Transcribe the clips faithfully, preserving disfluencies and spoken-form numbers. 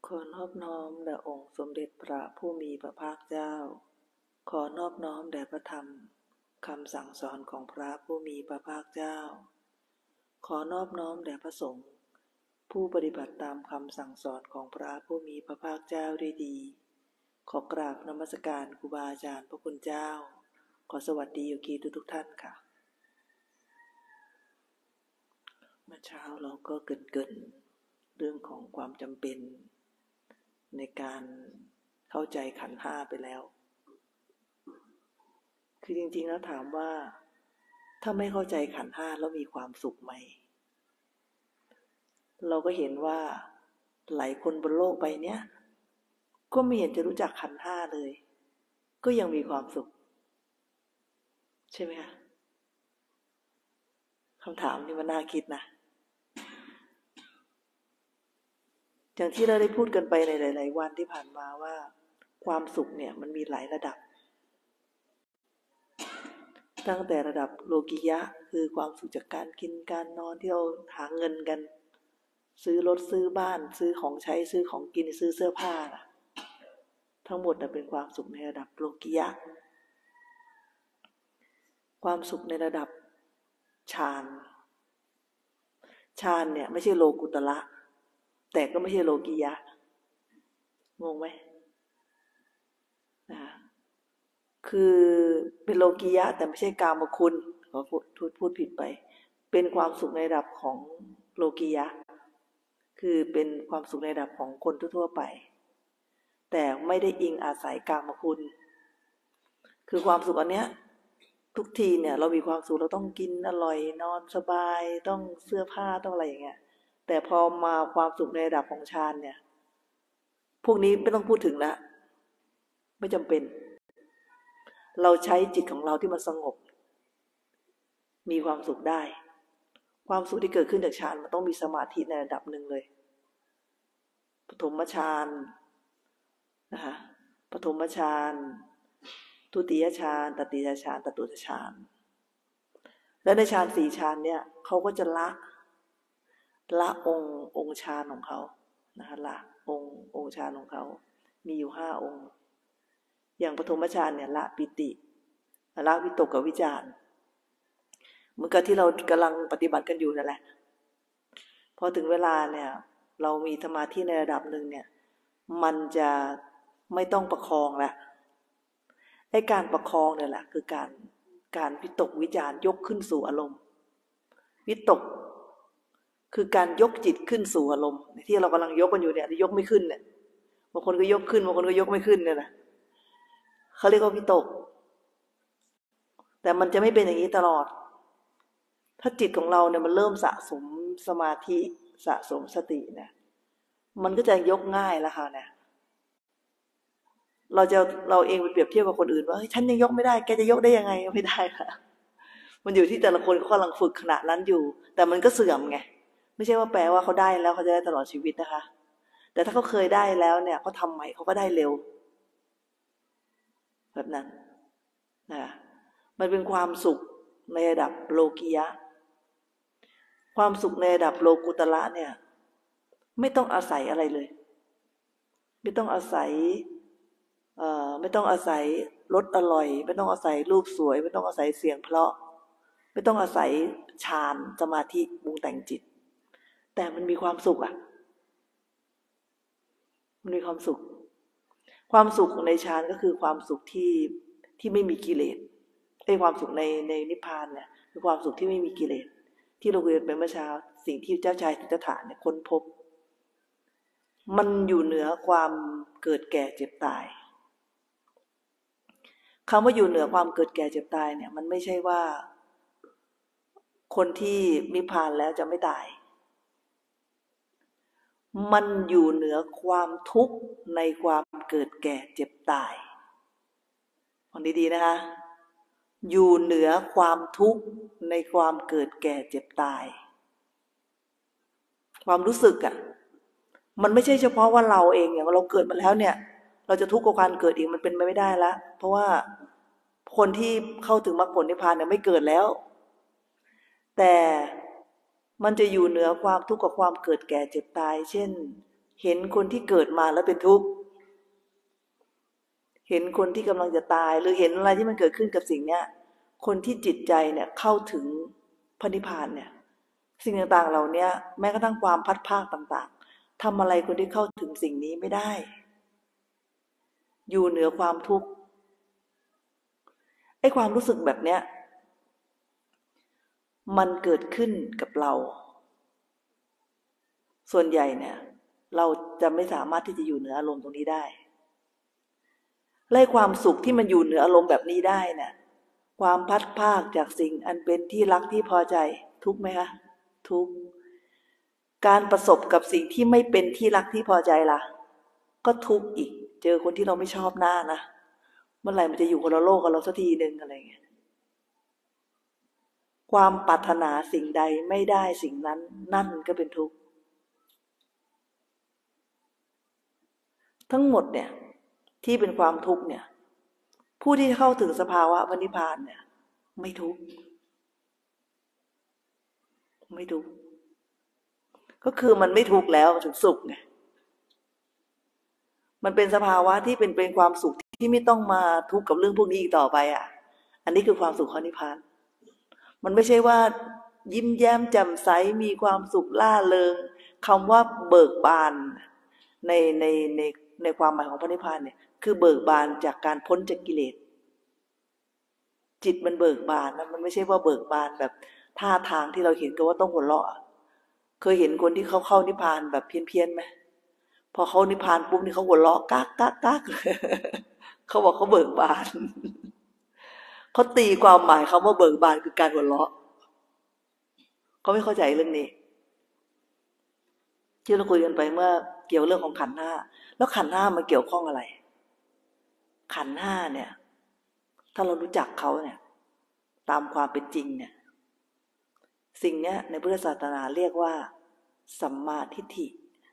อนอบน้อมแด่องค์สมเด็จพระผู้มีพระภาคเจ้าขอนอบน้อมแด่พระธรรมคำสั่งสอนของพระผู้มีพระภาคเจ้าขอนอบน้อมแด่พระสงฆ์ผู้ปฏิบัติตามคำสั่งสอนของพระผู้มีพระภาคเจ้าด้วยดีขอกราบนมัสการครูบาอาจารย์พระคุณเจ้าขอสวัสดีโยคีทุกๆท่านค่ะเมื่อเช้าเราก็เกริ่นๆเรื่องของความจำเป็นในการเข้าใจขันธ์ห้าไปแล้วคือจริงๆแล้วถามว่าถ้าไม่เข้าใจขันธ์ห้าแล้วมีความสุขไหมเราก็เห็นว่าหลายคนบนโลกใบนี้ก็ไม่เห็นจะรู้จักขันธ์ห้าเลยก็ยังมีความสุขใช่ไหมคะคำถามนี้มันน่าคิดนะอย่างที่เราได้พูดกันไปในหลายๆวันที่ผ่านมาว่าความสุขเนี่ยมันมีหลายระดับตั้งแต่ระดับโลกิยะคือความสุขจากการกินการนอนที่เราหาเงินกันซื้อรถซื้อบ้านซื้อของใช้ซื้อของกินซื้อเสื้อผ้านะทั้งหมดนะเป็นความสุขในระดับโลกิยะความสุขในระดับฌานฌานเนี่ยไม่ใช่โลกุตระแต่ก็ไม่ใช่โลกิยะงงไหมนะคือเป็นโลกิยะแต่ไม่ใช่กามคุณขอพูดพูดผิดไปเป็นความสุขในระดับของโลกิยะคือเป็นความสุขในระดับของคนทั่วๆไปแต่ไม่ได้อิงอาศัยกามคุณคือความสุขอันเนี้ยทุกทีเนี่ยเรามีความสุขเราต้องกินอร่อยนอนสบายต้องเสื้อผ้าต้องอะไรอย่างเงี้ยแต่พอมาความสุขในระดับของฌานเนี่ยพวกนี้ไม่ต้องพูดถึงละไม่จำเป็นเราใช้จิตของเราที่มันสงบมีความสุขได้ความสุขที่เกิดขึ้นจากฌานมันต้องมีสมาธิในระดับหนึ่งเลยปฐมฌานนะคะปฐมฌานทุติยฌานตติยฌานจตุตฌานและในฌานสี่ฌานเนี่ยเขาก็จะละละองค์องค์ฌานของเขานะคะละองค์องค์ฌานของเขามีอยู่ห้าองค์อย่างปฐมฌานเนี่ยละปิติละวิตกกับวิจารเหมือนกับที่เรากำลังปฏิบัติกันอยู่นั่นแหละพอถึงเวลาเนี่ยเรามีสมาธิในระดับหนึ่งเนี่ยมันจะไม่ต้องประคองละไอ้การประคองเนี่ยแหละคือการการวิตกวิจารยกขึ้นสู่อารมณ์วิตกคือการยกจิตขึ้นสู่อารมณ์ที่เรากำลังยกกันอยู่เนี่ยยกไม่ขึ้นเนี่ยบางคนก็ยกขึ้นบางคนก็ยกไม่ขึ้นเนี่ยนะเขาเรียกว่าวิตกแต่มันจะไม่เป็นอย่างนี้ตลอดถ้าจิตของเราเนี่ยมันเริ่มสะสมสมาธิสะสมสติเนี่ยมันก็จะยกง่ายแล้วค่ะเนี่ยเราจะเราเองไปเปรียบเทียบกับคนอื่นว่าเฮ้ยฉันยังยกไม่ได้แกจะยกได้ยังไงไม่ได้ค่ะมันอยู่ที่แต่ละคนเขากำลังฝึกขณะนั้นอยู่แต่มันก็เสื่อมไงไม่ใช่ว่าแปลว่าเขาได้แล้วเขาจะได้ตลอดชีวิตนะคะแต่ถ้าเขาเคยได้แล้วเนี่ยเขาทำใหม่เขาก็ได้เร็วแบบนั้นนะมันเป็นความสุขในระดับโลกิยะความสุขในระดับโลกุตระเนี่ยไม่ต้องอาศัยอะไรเลยไม่ต้องอาศัยเอ่อไม่ต้องอาศัยรสอร่อยไม่ต้องอาศัยรูปสวยไม่ต้องอาศัยเสียงเพราะไม่ต้องอาศัยฌานสมาธิปรุงแต่งจิตแต่มันมีความสุขอ่ะมันมีความสุขความสุขในฌานก็คือความสุขที่ที่ไม่มีกิเลสไอ้ความสุขในในนิพพานเนี่ยคือความสุขที่ไม่มีกิเลสที่เราคุยกันไปเมื่อเช้าสิ่งที่เจ้าชายสิทธัตถะเนี่ยค้นพบมันอยู่เหนือความเกิดแก่เจ็บตายคำว่าอยู่เหนือความเกิดแก่เจ็บตายเนี่ยมันไม่ใช่ว่าคนที่นิพพานแล้วจะไม่ตายมันอยู่เหนือความทุกข์ในความเกิดแก่เจ็บตายฟังดีๆนะคะอยู่เหนือความทุกข์ในความเกิดแก่เจ็บตายความรู้สึกอ่ะมันไม่ใช่เฉพาะว่าเราเองอย่างเราเกิดมาแล้วเนี่ยเราจะทุกข์กับการเกิดอีกมันเป็นไปไม่ได้ละเพราะว่าคนที่เข้าถึงมรรคผลนิพพานเนี่ยไม่เกิดแล้วแต่มันจะอยู่เหนือความทุกข์กับความเกิดแก่เจ็บตายเช่นเห็นคนที่เกิดมาแล้วเป็นทุกข์เห็นคนที่กำลังจะตายหรือเห็นอะไรที่มันเกิดขึ้นกับสิ่งเนี้ยคนที่จิตใจเนี่ยเข้าถึงพระนิพพานเนี่ยสิ่งต่างๆเหล่านี้แม้กระทั่งความพัดภาคต่างๆทำอะไรคนที่เข้าถึงสิ่งนี้ไม่ได้อยู่เหนือความทุกข์ไอ้ความรู้สึกแบบเนี้ยมันเกิดขึ้นกับเราส่วนใหญ่เนี่ยเราจะไม่สามารถที่จะอยู่เหนืออารมณ์ตรงนี้ได้ไล่ความสุขที่มันอยู่เหนืออารมณ์แบบนี้ได้เนี่ยความพัดภาคจากสิ่งอันเป็นที่รักที่พอใจทุกไหมคะทุกการประสบกับสิ่งที่ไม่เป็นที่รักที่พอใจล่ะก็ทุกอีกเจอคนที่เราไม่ชอบหน้านะเมื่อไหร่มันจะอยู่คนละโลกกับเราสักทีนึงอะไรเงี้ยความปรารถนาสิ่งใดไม่ได้สิ่งนั้นนั่นก็เป็นทุกข์ทั้งหมดเนี่ยที่เป็นความทุกข์เนี่ยผู้ที่เข้าถึงสภาวะพระนิพพานเนี่ยไม่ทุกข์ไม่ทุกข์ก็คือมันไม่ทุกข์แล้วมันถึงสุขไงมันเป็นสภาวะที่เป็นเป็นความสุขที่ไม่ต้องมาทุกข์กับเรื่องพวกนี้อีกต่อไปอ่ะอันนี้คือความสุขของนิพพานมันไม่ใช่ว่ายิ้มแย้มแจ่มใสมีความสุขล่าเริงคำว่าเบิกบานในในในในความหมายของพระนิพพานเนี่ยคือเบิกบานจากการพ้นจากกิเลสจิตมันเบิกบานนะมันไม่ใช่ว่าเบิกบานแบบท่าทางที่เราเห็นก็ว่าต้องหัวเราะเคยเห็นคนที่เขาเข้านิพพานแบบเพี้ยนๆไหมพอเขานิพพานปุ๊บนี่เขาหัวเราะกักกักกักเขาบอกเขาเบิกบานเขาตีความหมายคำว่าเบิกบานคือการหัวเราะเขาไม่เข้าใจเรื่องนี้ที่เราคุยกันไปเมื่อเกี่ยวเรื่องของขันธ์ห้าแล้วขันธ์ห้ามันเกี่ยวข้องอะไรขันธ์ห้าเนี่ยถ้าเรารู้จักเขาเนี่ยตามความเป็นจริงเนี่ยสิ่งนี้ในพุทธศาสนาเรียกว่าสัมมาทิฏฐิ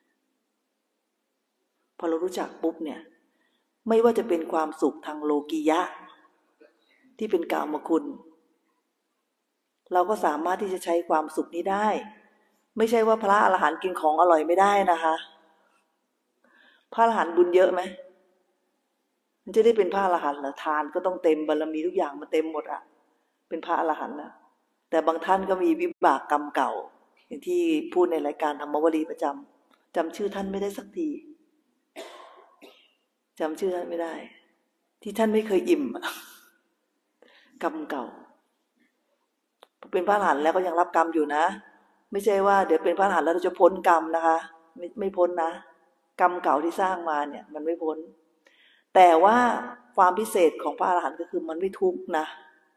พอเรารู้จักปุ๊บเนี่ยไม่ว่าจะเป็นความสุขทางโลกียะที่เป็นกามคุณเราก็สามารถที่จะใช้ความสุขนี้ได้ไม่ใช่ว่าพระอรหันต์กินของอร่อยไม่ได้นะคะพระอรหันต์บุญเยอะไหมมันจะได้เป็นพระอรหันต์เหรอทานก็ต้องเต็มบารมีทุกอย่างมาเต็มหมดอ่ะเป็นพระอรหันต์นะแต่บางท่านก็มีวิบากกรรมเก่าอย่างที่พูดในรายการธรรมวลีประจำจำชื่อท่านไม่ได้สักทีจำชื่อท่านไม่ได้ที่ท่านไม่เคยอิ่มกรรมเก่าเป็นพระอรหันต์แล้วก็ยังรับกรรมอยู่นะไม่ใช่ว่าเดี๋ยวเป็นพระอรหันต์แล้วเราจะพ้นกรรมนะคะไม่ไม่พ้นนะกรรมเก่าที่สร้างมาเนี่ยมันไม่พ้นแต่ว่าความพิเศษของพระอรหันต์ก็คือมันไม่ทุกข์นะ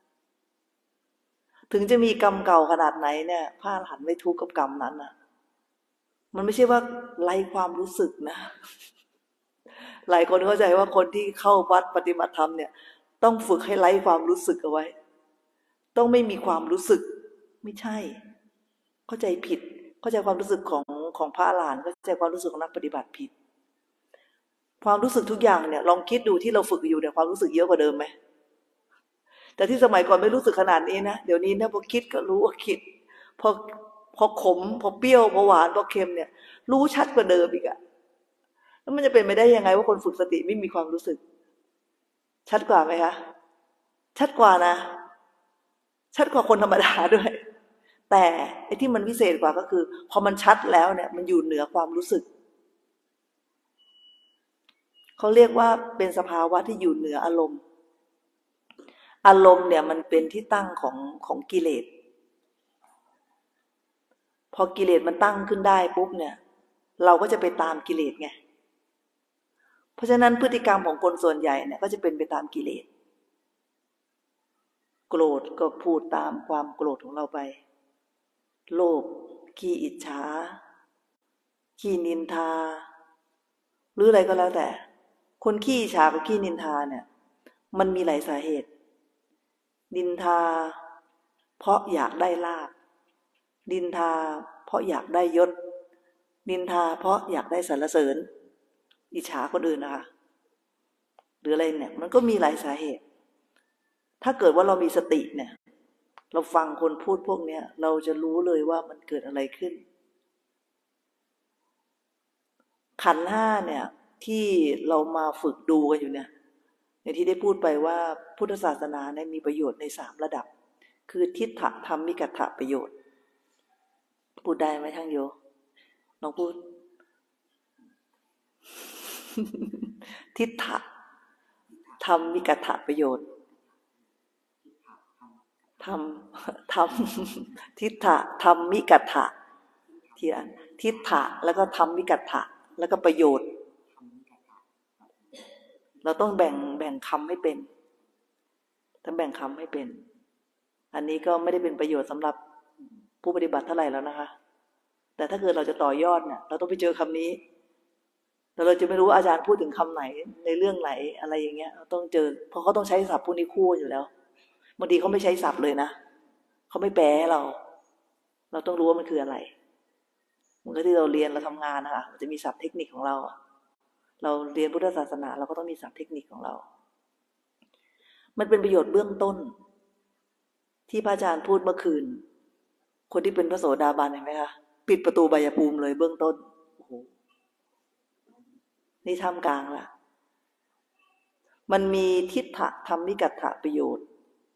ถึงจะมีกรรมเก่าขนาดไหนเนี่ยพระอรหันต์ไม่ทุกข์กับกรรมนั้นนะมันไม่ใช่ว่าไร้ความรู้สึกนะหลายคนเข้าใจว่าคนที่เข้าวัดปฏิบัติธรรมเนี่ยต้องฝึกให้ไร้ความรู้สึกเอาไว้ต้องไม่มีความรู้สึกไม่ใช่เข้าใจผิดเข้าใจความรู้สึกของของพระอรหันต์เข้าใจความรู้สึกของนักปฏิบัติผิดความรู้สึกทุกอย่างเนี่ยลองคิดดูที่เราฝึกอยู่เนี่ยความรู้สึกเยอะกว่าเดิมไหมแต่ที่สมัยก่อนไม่รู้สึกขนาดนี้นะเดี๋ยวนี้นะพอคิดก็รู้ว่าคิดพอพอขมพอเปรี้ยวพอหวานพอเค็มเนี่ยรู้ชัดกว่าเดิมอีกอะแล้วมันจะเป็นไปได้ยังไงว่าคนฝึกสติไม่มีความรู้สึกชัดกว่าไหมคะชัดกว่านะชัดกว่าคนธรรมดาด้วยแต่ไอ้ที่มันพิเศษกว่าก็คือพอมันชัดแล้วเนี่ยมันอยู่เหนือความรู้สึกเขาเรียกว่าเป็นสภาวะที่อยู่เหนืออารมณ์อารมณ์เนี่ยมันเป็นที่ตั้งของของกิเลสพอกิเลสมันตั้งขึ้นได้ปุ๊บเนี่ยเราก็จะไปตามกิเลสไงเพราะฉะนั้นพฤติกรรมของคนส่วนใหญ่เนี่ยก็จะเป็นไปตามกิเลสโกรธก็พูดตามความโกรธของเราไปโลภขี้อิจฉาขี้นินทาหรืออะไรก็แล้วแต่คนขี้อิจฉากับขี้นินทาเนี่ยมันมีหลายสาเหตุนินทาเพราะอยากได้ลาภนินทาเพราะอยากได้ยศนินทาเพราะอยากได้สรรเสริญอิจฉาคนอื่นนะคะหรืออะไรเนี่ยมันก็มีหลายสาเหตุถ้าเกิดว่าเรามีสติเนี่ยเราฟังคนพูดพวกเนี้ยเราจะรู้เลยว่ามันเกิดอะไรขึ้นขันธ์ห้าเนี่ยที่เรามาฝึกดูกันอยู่เนี่ยอย่างที่ได้พูดไปว่าพุทธศาสนาเนี่ยมีประโยชน์ในสามระดับคือทิฏฐธรรมิกถประโยชน์พูดได้ไหมทั้งโยน้องพูด ทิฏฐธรรมิกถประโยชน์ธรรมธรรมทิฏฐธรรมิกถะทีละทิฏฐะแล้วก็ธรรมิกถะแล้วก็ประโยชน์เราต้องแบ่งแบ่งคำให้เป็นต้องแบ่งคำให้เป็นอันนี้ก็ไม่ได้เป็นประโยชน์สำหรับผู้ปฏิบัติเท่าไหร่แล้วนะคะแต่ถ้าเกิดเราจะต่อยอดเนี่ยเราต้องไปเจอคำนี้แต่เราจะไม่รู้ว่าอาจารย์พูดถึงคำไหนในเรื่องไหนอะไรอย่างเงี้ยเราต้องเจอเพราะเขาต้องใช้ศัพท์พวกนี้คู่อยู่แล้วบางทีเขาไม่ใช้ศัพท์เลยนะเขาไม่แปลให้เราเราต้องรู้ว่ามันคืออะไรเหมือนกับที่เราเรียนเราทำงานนะคะมันจะมีศัพท์เทคนิคของเราเราเรียนพุทธศาสนาเราก็ต้องมีศัพท์เทคนิคของเรามันเป็นประโยชน์เบื้องต้นที่พระอาจารย์พูดเมื่อคืนคนที่เป็นพระโสดาบันเห็นไหมคะปิดประตูใบยภูมิเลยเบื้องต้นโอ้โหนี่ท่ามกลางละมันมีทิฏฐธรรมิกถประโยชน์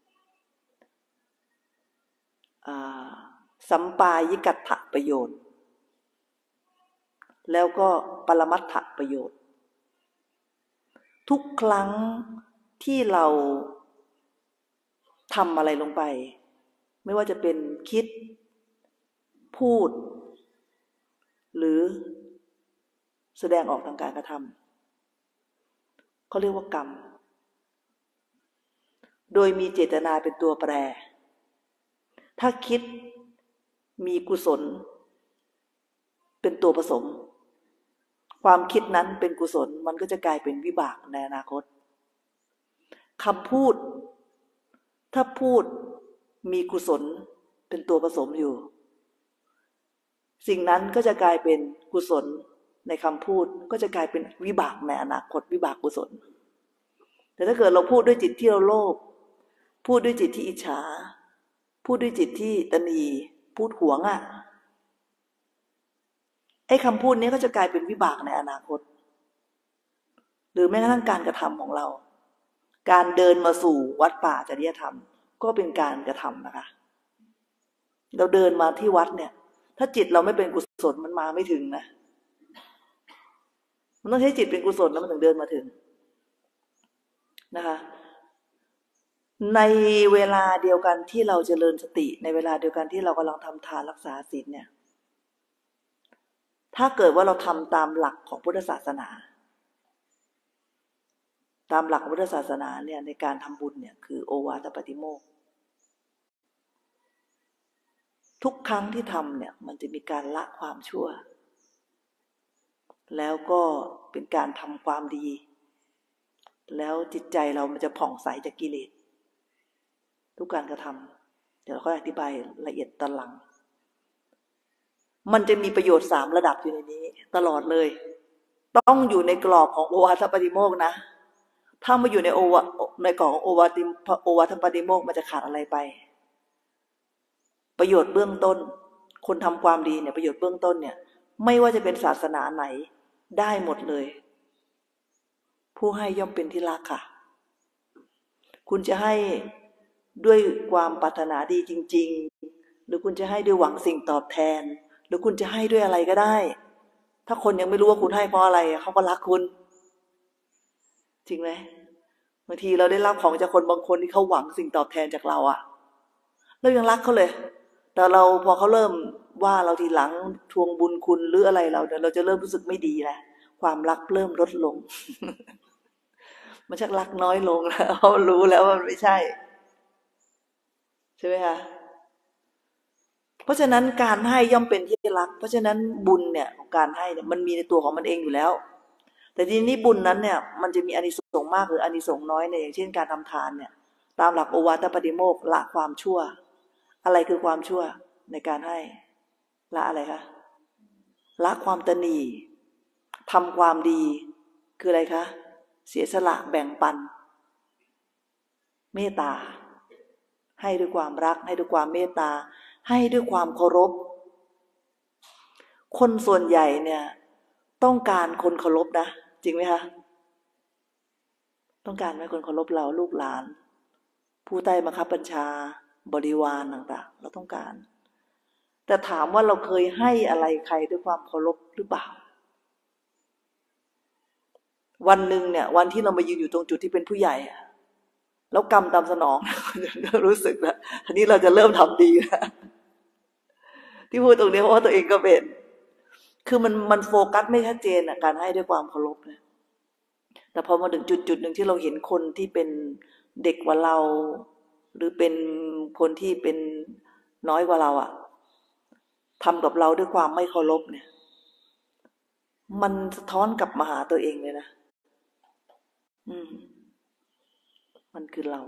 สัมปายิกัตถประโยชน์แล้วก็ปรมัตถประโยชน์ทุกครั้งที่เราทำอะไรลงไปไม่ว่าจะเป็นคิดพูดหรือแสดงออกทางการกระทำเขาเรียกว่ากรรมโดยมีเจตนาเป็นตัวแปรถ้าคิดมีกุศลเป็นตัวผสมความคิดนั้นเป็นกุศลมันก็จะกลายเป็นวิบากในอนาคตคำพูดถ้าพูดมีกุศลเป็นตัวผสมอยู่สิ่งนั้นก็จะกลายเป็นกุศลในคำพูดก็จะกลายเป็นวิบากในอนาคตวิบากกุศลแต่ถ้าเกิดเราพูดด้วยจิตที่เราโลภพูดด้วยจิตที่อิจฉาพูดด้วยจิตที่ตณีพูดหวงอ่ะไอ้คำพูดนี้ก็จะกลายเป็นวิบากในอนาคตหรือแม้กระทั่งการกระทำของเราการเดินมาสู่วัดป่าจริยธรรมก็เป็นการกระทำนะคะเราเดินมาที่วัดเนี่ยถ้าจิตเราไม่เป็นกุศลมันมาไม่ถึงนะมันต้องใช้จิตเป็นกุศลแล้วมันถึงเดินมาถึงนะคะในเวลาเดียวกันที่เราเจริญสติในเวลาเดียวกันที่เรากำลังทำทานรักษาศีลเนี่ยถ้าเกิดว่าเราทำตามหลักของพุทธศาสนาตามหลักพุทธศาสนาเนี่ยในการทำบุญเนี่ยคือโอวาทปาติโมกข์ทุกครั้งที่ทำเนี่ยมันจะมีการละความชั่วแล้วก็เป็นการทำความดีแล้วจิตใจเรามันจะผ่องใสจากกิเลสทุกการกระทำเดี๋ยวเราค่อยอธิบายละเอียดตอนหลังมันจะมีประโยชน์สามระดับอยู่ในนี้ตลอดเลยต้องอยู่ในกรอบของโอวาทปาติโมกข์นะถ้ามาอยู่ในโอวาในกรอบของโอวาทโอวาทปาติโมกข์มันจะขาดอะไรไปประโยชน์เบื้องต้นคนทำความดีเนี่ยประโยชน์เบื้องต้นเนี่ยไม่ว่าจะเป็นศาสนาไหนได้หมดเลยผู้ให้ย่อมเป็นที่รักค่ะคุณจะให้ด้วยความปรารถนาดีจริงๆหรือคุณจะให้ด้วยหวังสิ่งตอบแทนหรือคุณจะให้ด้วยอะไรก็ได้ถ้าคนยังไม่รู้ว่าคุณให้เพราะอะไรเขาก็รักคุณจริงไหมบางทีเราได้รับของจากคนบางคนที่เขาหวังสิ่งตอบแทนจากเราอะเรายังรักเขาเลยแต่เราพอเขาเริ่มว่าเราทีหลังทวงบุญคุณหรืออะไรเราเดี๋ยวเราจะเริ่มรู้สึกไม่ดีแล้วความรักเริ่มลดลง มันชักรักน้อยลงแล้วเขารู้แล้วว่ามันไม่ใช่ใช่ไหมคะเพราะฉะนั้นการให้ย่อมเป็นที่รักเพราะฉะนั้นบุญเนี่ยของการให้เนี่ยมันมีในตัวของมันเองอยู่แล้วแต่ทีนี้บุญนั้นเนี่ยมันจะมีอานิสงส์มากหรืออานิสงส์น้อยเนี่ยอย่างเช่นการทำทานเนี่ยตามหลักโอวาทปาติโมกข์ละความชั่วอะไรคือความชั่วในการให้ละอะไรคะละความตณีทำความดีคืออะไรคะเสียสละแบ่งปันเมตตาให้ด้วยความรักให้ด้วยความเมตตาให้ด้วยความเคารพคนส่วนใหญ่เนี่ยต้องการคนเคารพนะจริงไหมคะต้องการไหมคนเคารพเราลูกหลานผู้ใต้บังคับบัญชาบริวารต่างๆเราต้องการแต่ถามว่าเราเคยให้อะไรใครด้วยความเคารพหรือเปล่าวันหนึ่งเนี่ยวันที่เรามายืนอยู่ตรงจุดที่เป็นผู้ใหญ่แล้วกรรมตามสนองรู้สึกแล้วทีนี้เราจะเริ่มทำดีแล้วที่พูดตรงนี้เพราะว่าตัวเองก็เป็นคือมันมันโฟกัสไม่ชัดเจนอ่ะการให้ด้วยความเคารพเนี่ยแต่พอมาถึงจุดจุดหนึ่งที่เราเห็นคนที่เป็นเด็กกว่าเราหรือเป็นคนที่เป็นน้อยกว่าเราอ่ะทำกับเราด้วยความไม่เคารพเนี่ยมันสะท้อนกลับมาหาตัวเองเลยนะอืมมันคือเรา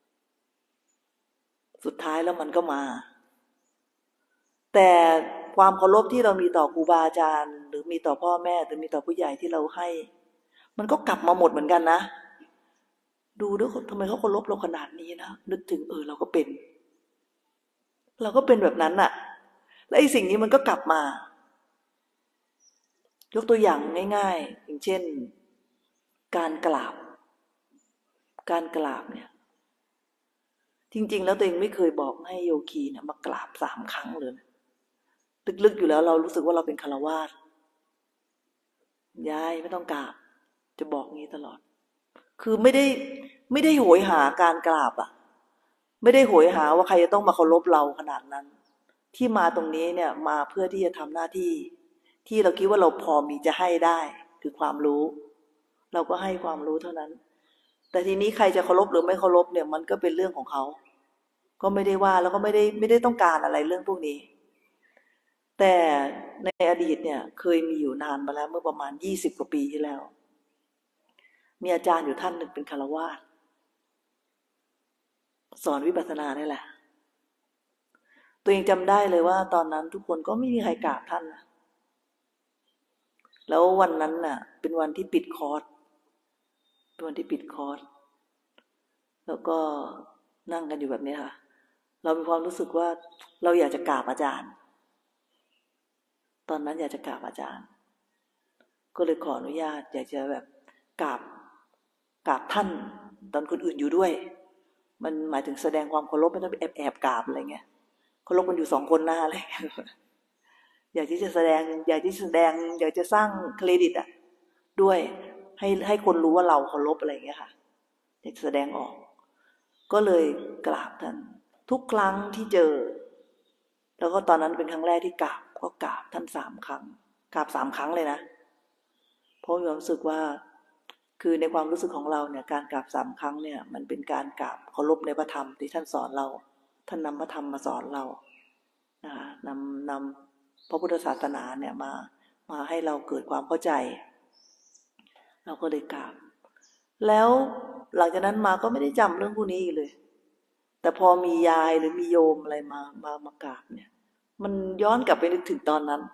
สุดท้ายแล้วมันก็มาแต่ความเคารพที่เรามีต่อครูบาอาจารย์หรือมีต่อพ่อแม่หรือมีต่อผู้ใหญ่ที่เราให้มันก็กลับมาหมดเหมือนกันนะดูด้วยทำไมเขาเคารพเราขนาดนี้นะนึกถึงเออเราก็เป็นเราก็เป็นแบบนั้นน่ะและไอ้สิ่งนี้มันก็กลับมายกตัวอย่างง่ายๆอย่างเช่นการกราบการกราบเนี่ยจริงๆแล้วตัวเองไม่เคยบอกให้โยคีเนี่ยมากราบสามครั้งเลยลึกๆอยู่แล้วเรารู้สึกว่าเราเป็นฆราวาสยายไม่ต้องกราบจะบอกงี้ตลอดคือไม่ได้ไม่ได้โหยหาการกราบอ่ะไม่ได้โหยหาว่าใครจะต้องมาเคารพเราขนาดนั้นที่มาตรงนี้เนี่ยมาเพื่อที่จะทำหน้าที่ที่เราคิดว่าเราพอมีจะให้ได้คือความรู้เราก็ให้ความรู้เท่านั้นแต่ทีนี้ใครจะเคารพหรือไม่เคารพเนี่ยมันก็เป็นเรื่องของเขาก็ไม่ได้ว่าแล้วก็ไม่ได้ไม่ได้ต้องการอะไรเรื่องพวกนี้แต่ในอดีตเนี่ยเคยมีอยู่นานมาแล้วเมื่อประมาณยี่สิบกว่าปีที่แล้วมีอาจารย์อยู่ท่านหนึ่งเป็นฆราวาสสอนวิปัสสนานี่แหละตัวเองจำได้เลยว่าตอนนั้นทุกคนก็ไม่มีใครกราบท่านนะแล้ววันนั้นน่ะเป็นวันที่ปิดคอร์สเป็นวันที่ปิดคอร์สแล้วก็นั่งกันอยู่แบบนี้ค่ะเรามีความรู้สึกว่าเราอยากจะกราบอาจารย์ตอนนั้นอยากจะกราบอาจารย์ก็เลยขออนุญาตอยากจะแบบกราบกราบท่านตอนคนอื่นอยู่ด้วยมันหมายถึงแสดงความเคารพไม่ต้องไปแอบแอบกราบอะไรเงี้ยเคารพกันอยู่สองคนหน้าเลยอยากที่จะแสดงอยากที่จะแสดงอยากจะสร้างเครดิตอ่ะด้วยให้ให้คนรู้ว่าเราเคารพอะไรเงี้ยค่ะอยากจะแสดงออกก็เลยกราบท่านทุกครั้งที่เจอแล้วก็ตอนนั้นเป็นครั้งแรกที่กราบก็กราบท่านสามครั้งกราบสามครั้งเลยนะเพราะมีความรู้สึกว่าคือในความรู้สึกของเราเนี่ยการกราบสามครั้งเนี่ยมันเป็นการกราบเคารพในพระธรรมที่ท่านสอนเราท่านนำพระธรรมมาสอนเรานะคะนำนำพระพุทธศาสนาเนี่ยมามาให้เราเกิดความเข้าใจเราก็เลยกราบแล้วหลังจากนั้นมาก็ไม่ได้จำเรื่องพวกนี้อีกเลยแต่พอมียายหรือมีโยมอะไรมามามากราบเนี่ยมันย้อนกลับไปนึกถึงตอนนั้น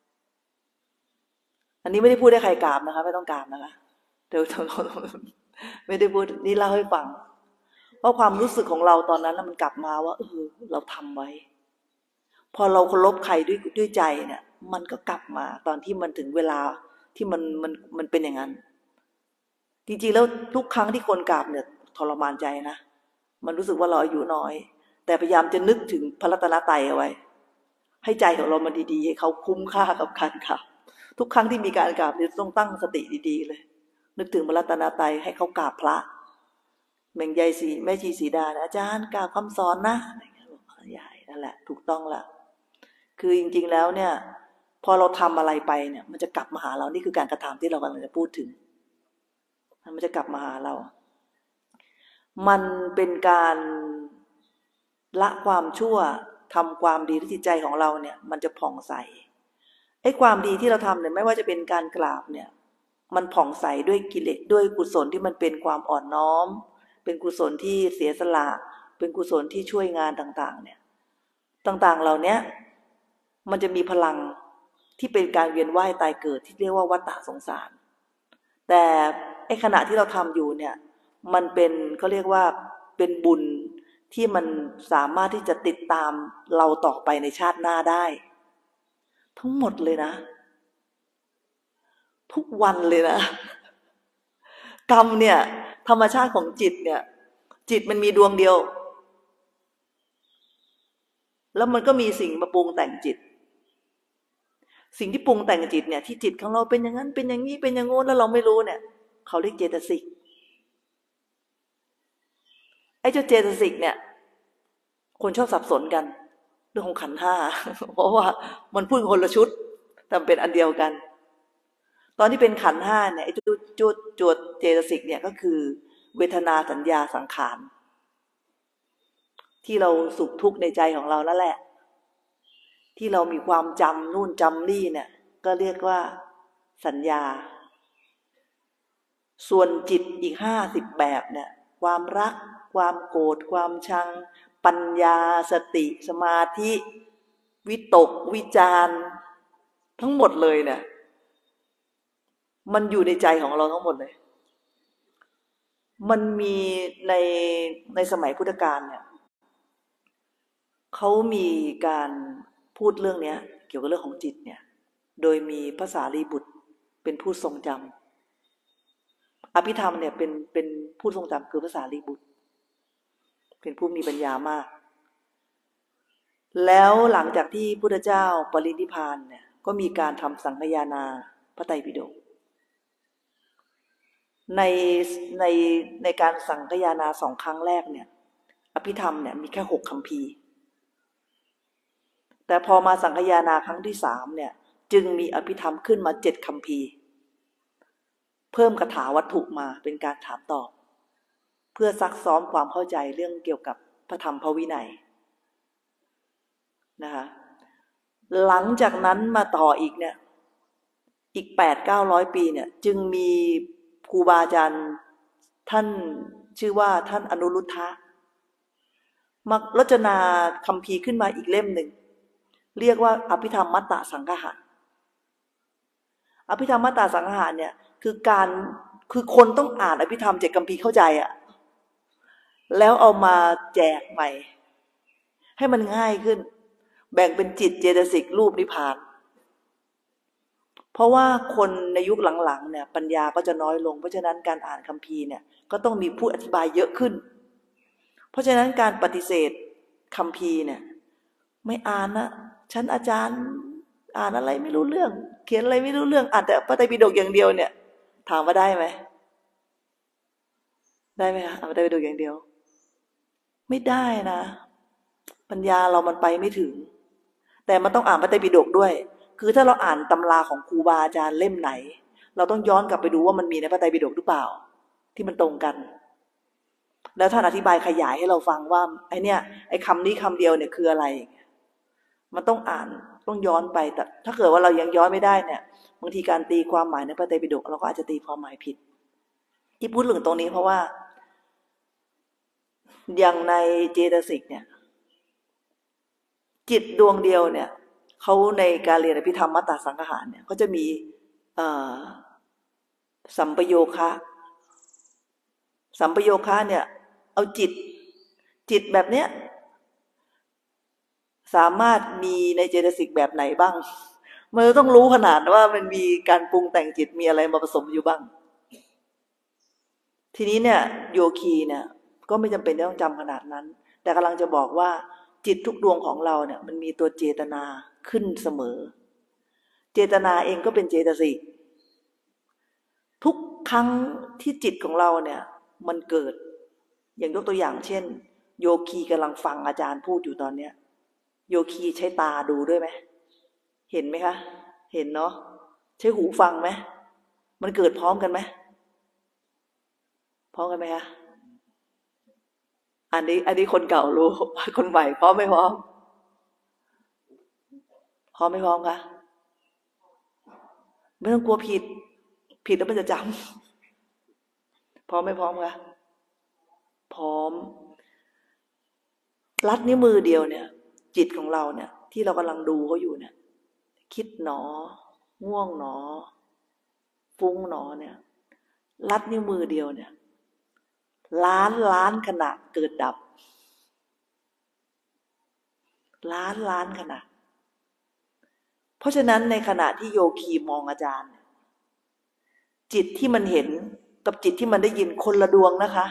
อันนี้ไม่ได้พูดให้ใครกราบนะคะไม่ต้องกราบนะคะเดี๋ยวไม่ได้พูดนี่เล่าให้ฟังเพราะความรู้สึกของเราตอนนั้นมันกลับมาว่าเออเราทำไว้พอเราเคารพใครด้วยด้วยใจเนี่ยมันก็กลับมาตอนที่มันถึงเวลาที่มันมันมันเป็นอย่างนั้นจริงๆแล้วทุกครั้งที่คนกราบเนี่ยทรมานใจนะมันรู้สึกว่าเราอายุน้อยแต่พยายามจะนึกถึงพระรัตนตรัยเอาไว้ให้ใจของเรามันดีๆให้เขาคุ้มค่ากับการกราบทุกครั้งที่มีการกราบเนี่ยต้องตั้งสติดีๆเลยนึกถึงพระรัตนตรัยให้เขากราบพระแม่งใหญ่สีแม่ชีสีดาอาจารย์กราบคำสอนนะอะไรเงี้ยบอกใหญ่นั่นแหละถูกต้องละคือจริงๆแล้วเนี่ยพอเราทำอะไรไปเนี่ยมันจะกลับมาหาเรานี่คือการกระทำที่เรากำลังจะพูดถึงมันจะกลับมาหาเรามันเป็นการละความชั่วทำความดีที่จิตใจของเราเนี่ยมันจะผ่องใสไอ้ความดีที่เราทำเนี่ยไม่ว่าจะเป็นการกราบเนี่ยมันผ่องใสด้วยกิเลสด้วยกุศลที่มันเป็นความอ่อนน้อมเป็นกุศลที่เสียสละเป็นกุศลที่ช่วยงานต่างๆเนี่ยต่างๆเหล่านี้มันจะมีพลังที่เป็นการเวียนว่ายตายเกิดที่เรียกว่าวัฏฏะสงสารแต่ไอ้ขณะที่เราทำอยู่เนี่ยมันเป็นเขาเรียกว่าเป็นบุญที่มันสามารถที่จะติดตามเราต่อไปในชาติหน้าได้ทั้งหมดเลยนะทุกวันเลยนะกรรมเนี่ยธรรมชาติของจิตเนี่ยจิตมันมีดวงเดียวแล้วมันก็มีสิ่งมาปรุงแต่งจิตสิ่งที่ปรุงแต่งจิตเนี่ยที่จิตของเราเป็นอย่างนั้นเป็นอย่างนี้เป็นอย่างโน้นแล้วเราไม่รู้เนี่ยเขาเรียกเจตสิกไอ้เจ้าเจตสิกเนี่ยคนชอบสับสนกันเรื่องของขันธ์ห้าเพราะว่ามันพูดคนละชุดแต่เป็นอันเดียวกันตอนที่เป็นขันธ์ห้าเนี่ยไอ้จุดจุดจุดเจตสิกเนี่ยก็คือเวทนาสัญญาสังขารที่เราสุขทุกข์ในใจของเรานั่นแหละที่เรามีความจำนู่นจำนี่เนี่ยก็เรียกว่าสัญญาส่วนจิตอีกห้าสิบแบบเนี่ยความรักความโกรธความชังปัญญาสติสมาธิวิตกวิจารทั้งหมดเลยเนี่ยมันอยู่ในใจของเราทั้งหมดเลยมันมีในในสมัยพุทธกาลเนี่ยเขามีการพูดเรื่องนี้เกี่ยวกับเรื่องของจิตเนี่ยโดยมีพระสารีบุตรเป็นผู้ทรงจำอภิธรรมเนี่ยเป็นเป็นผู้ทรงจำคือพระสารีบุตรเป็นผู้มีปัญญามากแล้วหลังจากที่พุทธเจ้าปรินิพพานเนี่ยก็มีการทำสังฆยานาพระไตรปิฎกในในในการสังฆยานาสองครั้งแรกเนี่ยอภิธรรมเนี่ยมีแค่หกคัมภีร์แต่พอมาสังฆยานาครั้งที่สามเนี่ยจึงมีอภิธรรมขึ้นมาเจ็ดคัมภีร์เพิ่มคาถาวัตถุมาเป็นการถามตอบเพื่อซักซ้อมความเข้าใจเรื่องเกี่ยวกับพระธรรมพระวินัยนะคะหลังจากนั้นมาต่ออีกเนี่ยอีกแปดเก้าร้อยปีเนี่ยจึงมีครูบาอาจารย์ท่านชื่อว่าท่านอนุรุทธะมารจนาคัมภีร์ขึ้นมาอีกเล่มหนึ่งเรียกว่าอภิธรรมมัตตสังฆะอภิธรรมมัตตสังฆะเนี่ยคือการคือคนต้องอ่านอภิธรรมเจ็ดคัมภีร์เข้าใจอะแล้วเอามาแจกใหม่ให้มันง่ายขึ้นแบ่งเป็นจิตเจตสิกรูปนิพพานเพราะว่าคนในยุคหลังๆเนี่ยปัญญาก็จะน้อยลงเพราะฉะนั้นการอ่านคัมภีร์เนี่ยก็ต้องมีผู้อธิบายเยอะขึ้นเพราะฉะนั้นการปฏิเสธคัมภีร์เนี่ยไม่อ่านนะฉันอาจารย์อ่านอะไรไม่รู้เรื่องเขียนอะไรไม่รู้เรื่องอ่านแต่พระไตรปิฎกอย่างเดียวเนี่ยถามว่าได้ไหมได้ไหมคะอ่านพระไตรปิฎกอย่างเดียวไม่ได้นะปัญญาเรามันไปไม่ถึงแต่มันต้องอ่านพระไตรปิฎกด้วยคือถ้าเราอ่านตำราของครูบาอาจารย์เล่มไหนเราต้องย้อนกลับไปดูว่ามันมีในพระไตรปิฎกหรือเปล่าที่มันตรงกันแล้วท่านอธิบายขยายให้เราฟังว่าไอเนี้ยไอคำนี้คำเดียวเนี่ยคืออะไรมันต้องอ่านต้องย้อนไปแต่ถ้าเกิดว่าเรายังย้อนไม่ได้เนี่ยบางทีการตีความหมายในพระไตรปิฎกเราก็อาจจะตีความหมายผิดที่พูดเรื่องตรงนี้เพราะว่าอย่างในเจตสิกเนี่ยจิตดวงเดียวเนี่ยเขาในการเรียนอภิธรรมมัตตสังฆะเนี่ยเขาจะมีสัมปโยคะสัมปโยคะเนี่ยเอาจิตจิตแบบเนี้ยสามารถมีในเจตสิกแบบไหนบ้างมันต้องรู้ขนาดว่ามันมีการปรุงแต่งจิตมีอะไรมาผสมอยู่บ้างทีนี้เนี่ยโยคีเนี่ยก็ไม่จำเป็นต้องจำขนาดนั้นแต่กำลังจะบอกว่าจิตทุกดวงของเราเนี่ยมันมีตัวเจตนาขึ้นเสมอเจตนาเองก็เป็นเจตสิกทุกครั้งที่จิตของเราเนี่ยมันเกิดอย่างยกตัวอย่างเช่นโยคีกำลังฟังอาจารย์พูดอยู่ตอนเนี้ยโยคีใช้ตาดูด้วยไหมเห็นไหมคะเห็นเนาะใช้หูฟังไหมมันเกิดพร้อมกันไหมพร้อมกันไหมคะอันนี้อันนี้คนเก่ารู้คนใหม่พร้อมไม่พร้อมพร้อมไม่พร้อมคะไม่ต้องกลัวผิดผิดแล้วมันจะจำพร้อมไม่พร้อมคะพร้อมลัดนิ้วมือเดียวเนี่ยจิตของเราเนี่ยที่เรากำลังดูเขาอยู่เนี่ยคิดหนอง่วงหนอฟุ้งหนอเนี่ยลัดนิ้วมือเดียวเนี่ยล้านล้านขณะเกิดดับล้านล้านขณะเพราะฉะนั้นในขณะที่โยคีมองอาจารย์จิตที่มันเห็นกับจิตที่มันได้ยินคนละดวงนะคะ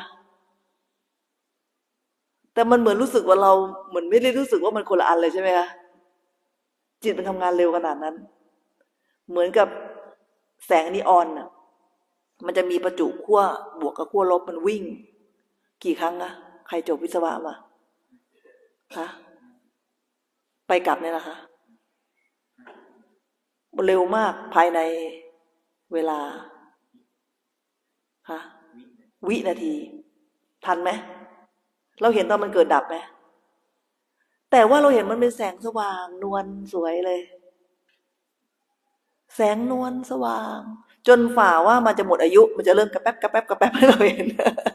แต่มันเหมือนรู้สึกว่าเราเหมือนไม่ได้รู้สึกว่ามันคนละอันเลยใช่ไหมคะจิตมันทำงานเร็วขนาดนั้นเหมือนกับแสงนีออนน่ะมันจะมีประจุขั้วบวกกับขั้วลบมันวิ่งกี่ครั้งนะใครจบวิศวะมาคะไปกลับเนี่ยนะคะเร็วมากภายในเวลาคะวินาทีทันไหมเราเห็นตอนมันเกิดดับไหมแต่ว่าเราเห็นมันเป็นแสงสว่างนวลสวยเลยแสงนวลสว่างจนฝ่าว่ามันจะหมดอายุมันจะเริ่มกระแป๊บกระแป๊บกระแป๊บให้เราเห็น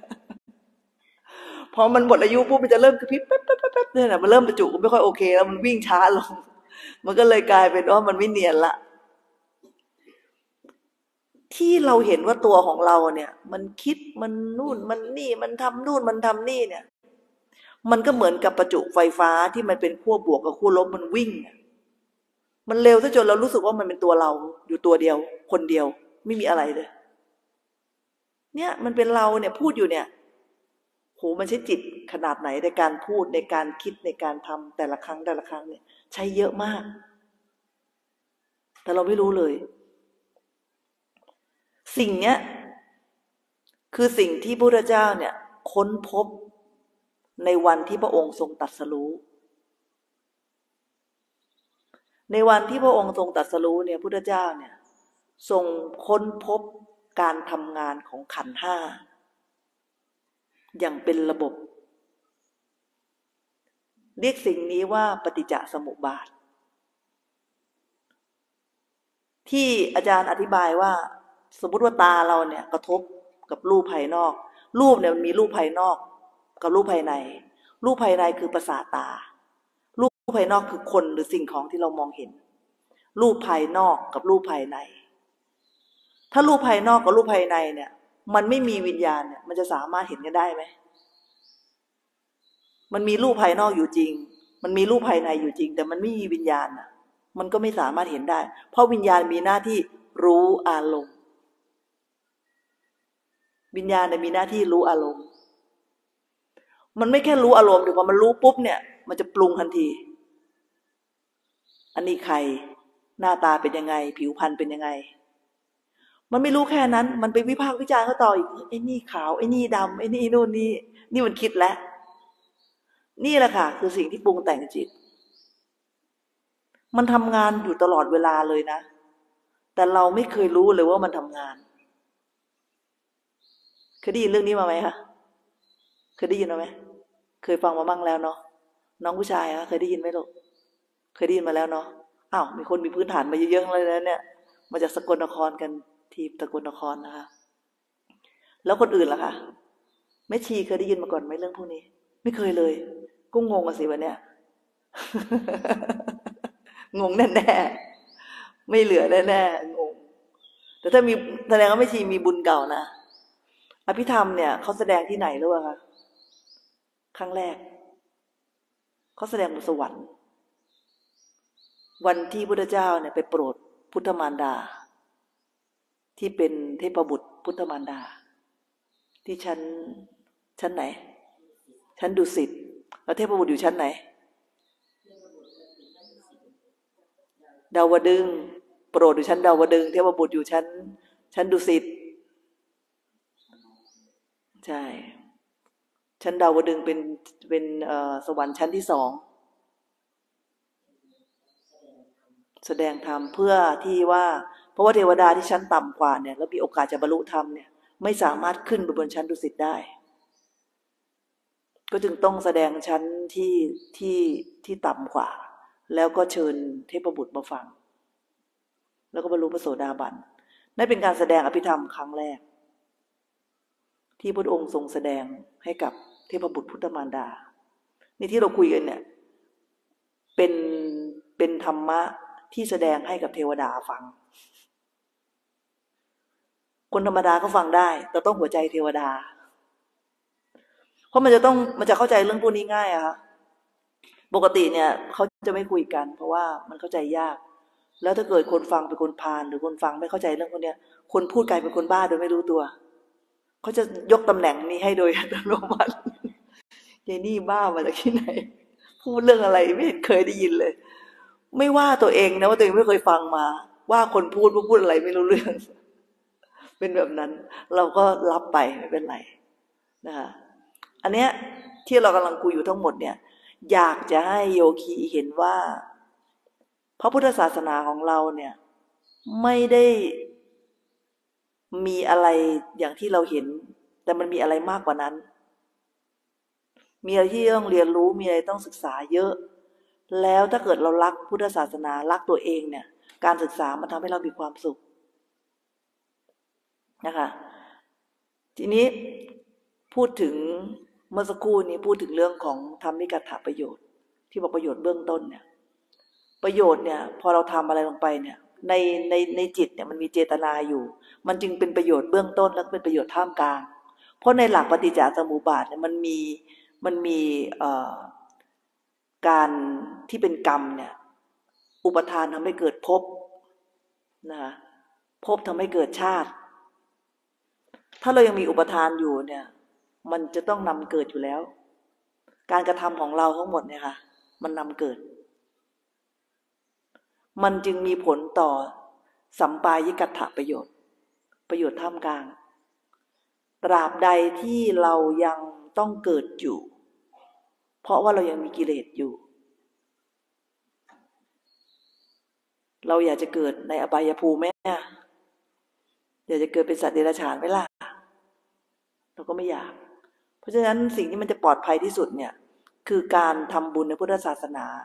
พอมันหมดอายุปุ๊บมันจะเริ่มกระพริบแป๊บแป๊บแป๊บเนี่ยแหละมันเริ่มประจุไม่ค่อยโอเคแล้วมันวิ่งช้าลงมันก็เลยกลายเป็นว่ามันไม่เนียนละที่เราเห็นว่าตัวของเราเนี่ยมันคิดมันนู่นมันนี่มันทำนู่นมันทำนี่เนี่ยมันก็เหมือนกับประจุไฟฟ้าที่มันเป็นขั้วบวกกับขั้วลบมันวิ่งมันเร็วซะจนเรารู้สึกว่ามันเป็นตัวเราอยู่ตัวเดียวคนเดียวไม่มีอะไรเลยเนี่ยมันเป็นเราเนี่ยพูดอยู่เนี่ยโหมันใช้จิตขนาดไหนในการพูดในการคิดในการทำแต่ละครั้งแต่ละครั้งเนี่ยใช้เยอะมากแต่เราไม่รู้เลยสิ่งเนี้ยคือสิ่งที่พระพุทธเจ้าเนี่ยค้นพบในวันที่พระองค์ทรงตรัสรู้ในวันที่พระองค์ทรงตรัสรู้เนี่ยพระพุทธเจ้าเนี่ยทรงค้นพบการทำงานของขันธ์ห้าอย่างเป็นระบบเรียกสิ่งนี้ว่าปฏิจจสมุปบาทที่อาจารย์อธิบายว่าสมมุติว่าตาเราเนี่ยกระทบกับรูปภายนอกรูปเนี่ยมันมีรูปภายนอกกับรูปภายในรูปภายในคือประสาทตารูปภายนอกคือคนหรือสิ่งของที่เรามองเห็นรูปภายนอกกับรูปภายในถ้ารูปภายนอกกับรูปภายในเนี่ยมันไม่มีวิญญาณเนี่ยมันจะสามารถเห็นกันได้ไหมมันมีรูปภายนอกอยู่จริงมันมีรูปภายในอยู่จริงแต่มันไม่มีวิญญาณน่ะมันก็ไม่สามารถเห็นได้เพราะวิญญาณมีหน้าที่รู้อารมณ์วิญญาณเนี่ยมีหน้าที่รู้อารมณ์มันไม่แค่รู้อารมณ์เดี๋ยวพอมันรู้ปุ๊บเนี่ยมันจะปรุงทันทีอันนี้ใครหน้าตาเป็นยังไงผิวพรรณเป็นยังไงมันไม่รู้แค่นั้นมันไปวิพากษ์วิจารณ์เขาต่ออีกไอ้นี่ขาวไอ้นี่ดำไอ้นี่นู่นนี่นี่มันคิดแล้วนี่แหละค่ะคือสิ่งที่ปรุงแต่งจิตมันทำงานอยู่ตลอดเวลาเลยนะแต่เราไม่เคยรู้เลยว่ามันทำงานเคยได้ยินเรื่องนี้มาไหมคะเคยได้ยินมาไหมเคยฟังมาบ้างแล้วเนาะน้องผู้ชายคะเคยได้ยินไหมลูกเคยได้ยินมาแล้วเนาะอ้าวมีคนมีพื้นฐานมาเยอะๆเลยนะเนี่ยมาจากสกลนครกันทีมสกลนครนะคะแล้วคนอื่นล่ะคะแม่ชีเคยได้ยินมาก่อนไหมเรื่องพวกนี้ไม่เคยเลยก็งงอ่ะสิวันเนี้ยงงแน่ๆไม่เหลือแน่ๆงงแต่ถ้ามีแสดงว่าแม่ชีมีบุญเก่านะอภิธรรมเนี่ยเขาแสดงที่ไหนรู้ป่ะคะครั้งแรกเขาแสดงบนสวรรค์วันที่พุทธเจ้าเนี่ยไปโปรดพุทธมารดาที่เป็นเทพบุตรพุทธมารดาที่ชั้นชั้นไหนชั้นดุสิตแล้วเทพบุตรอยู่ชั้นไหนดาวดึงส์โปรดอยู่ชั้นดาวดึงส์เทพบุตรอยู่ชั้นชั้นดุสิตใช่ชั้นดาวดึงส์เป็นเป็นสวรรค์ชั้นที่สองแสดงธรรมเพื่อที่ว่าเพราะว่าเทวดาที่ชั้นต่ำกว่าเนี่ยแล้วมีโอกาสจะบรรลุธรรมเนี่ยไม่สามารถขึ้นไปบนชั้นดุสิตได้ก็จึงต้องแสดงชั้นที่ที่ที่ต่ำกว่าแล้วก็เชิญเทพบุตรมาฟังแล้วก็บรรลุพระโสดาบันนั่นเป็นการแสดงอภิธรรมครั้งแรกที่พระองค์ทรงแสดงให้กับเทพบุตรพุทธมารดานี่ที่เราคุยกันเนี่ยเป็นเป็นธรรมะที่แสดงให้กับเทวดาฟังคนธรรมดาก็ฟังได้แต่ต้องหัวใจเทวดาเพราะมันจะต้องมันจะเข้าใจเรื่องพวกนี้ง่ายอะค่ะปกติเนี่ยเขาจะไม่คุยกันเพราะว่ามันเข้าใจยากแล้วถ้าเกิดคนฟังเป็นคนพาลหรือคนฟังไม่เข้าใจเรื่องพวกนี้คนพูดกลายเป็นคนบ้าโดยไม่รู้ตัวเขาจะยกตำแหน่งนี้ให้โดยอัตโนมัติยายนี่บ้ามาจากที่ไหนพูดเรื่องอะไรไม่เคยได้ยินเลยไม่ว่าตัวเองนะว่าตัวเองไม่เคยฟังมาว่าคนพูดว่าพูดอะไรไม่รู้เรื่องเป็นแบบนั้นเราก็รับไปไม่เป็นไรนะคะอันเนี้ยที่เรากำลังคุยอยู่ทั้งหมดเนี่ยอยากจะให้โยคีเห็นว่าพระพุทธศาสนาของเราเนี่ยไม่ได้มีอะไรอย่างที่เราเห็นแต่มันมีอะไรมากกว่านั้นมีอะไรที่ต้องเรียนรู้มีอะไรต้องศึกษาเยอะแล้วถ้าเกิดเรารักพุทธศาสนารักตัวเองเนี่ยการศึกษามันทำให้เรามีความสุขนะคะทีนี้พูดถึงเมื่อสักครู่นี้พูดถึงเรื่องของธรรมิกถประโยชน์ที่บอกประโยชน์เบื้องต้นเนี่ยประโยชน์เนี่ยพอเราทำอะไรลงไปเนี่ยในในในจิตเนี่ยมันมีเจตนาอยู่มันจึงเป็นประโยชน์เบื้องต้นแล้วก็เป็นประโยชน์ท่ามกลางเพราะในหลักปฏิจจสมุปบาทเนี่ยมันมีมันมีการที่เป็นกรรมเนี่ยอุปทานทำให้เกิดภพนะคะภพทำให้เกิดชาติถ้าเรายังมีอุปทานอยู่เนี่ยมันจะต้องนำเกิดอยู่แล้วการกระทำของเราทั้งหมดเนี่ยค่ะมันนำเกิดมันจึงมีผลต่อสัมปายิกัตถประโยชน์ประโยชน์ท่ามกลางตราบใดที่เรายังต้องเกิดอยู่เพราะว่าเรายังมีกิเลสอยู่เราอยากจะเกิดในอบายภูมิไหมอยากจะเกิดเป็นสัตว์เดรัจฉานไหมล่ะเราก็ไม่อยากเพราะฉะนั้นสิ่งที่มันจะปลอดภัยที่สุดเนี่ยคือการทำบุญในพุทธศาสนา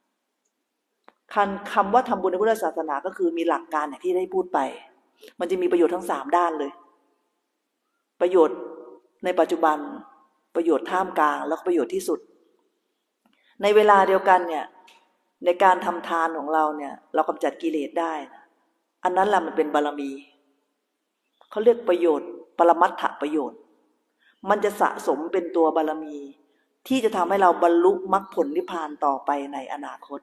คำว่าทำบุญในพุทธศาสนาก็คือมีหลักการอย่างที่ได้พูดไปมันจะมีประโยชน์ทั้งสามด้านเลยประโยชน์ในปัจจุบันประโยชน์ท่ามกลางแล้วก็ประโยชน์ที่สุดในเวลาเดียวกันเนี่ยในการทำทานของเราเนี่ยเรากำจัดกิเลสได้อันนั้นแหละมันเป็นบารมีเขาเรียกประโยชน์ปรมัตถประโยชน์มันจะสะสมเป็นตัวบารมีที่จะทำให้เราบรรลุมรรคผลนิพพานต่อไปในอนาคต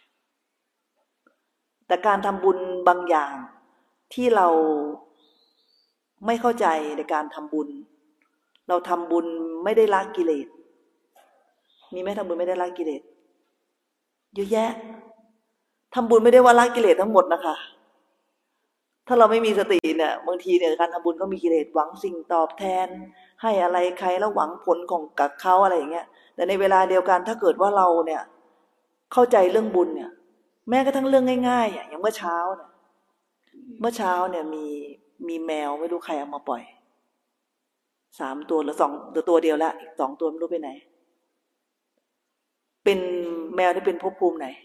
แต่การทำบุญบางอย่างที่เราไม่เข้าใจในการทำบุญเราทำบุญไม่ได้ละกิเลสมีไหมทำบุญไม่ได้ละกิเลสเยอะแยะทำบุญไม่ได้ว่าละกิเลสทั้งหมดนะคะถ้าเราไม่มีสติเนี่ยบางทีเนี่ยการทำบุญก็มีกิเลสหวังสิ่งตอบแทนให้อะไรใครแล้วหวังผลของกับเขาอะไรอย่างเงี้ยแต่ในเวลาเดียวกันถ้าเกิดว่าเราเนี่ยเข้าใจเรื่องบุญเนี่ยแม้กระทั่งเรื่องง่ายๆอย่างเมื่อเช้าเนี่ยเมื่อเช้าเนี่ยมีมีแมวไม่รู้ใครเอามาปล่อยสามตัวหรือสองหรือตัวเดียวแล้วอีกสองตัวไม่รู้ไปไหนเป็นแมวที่เป็นภพภูมิไหน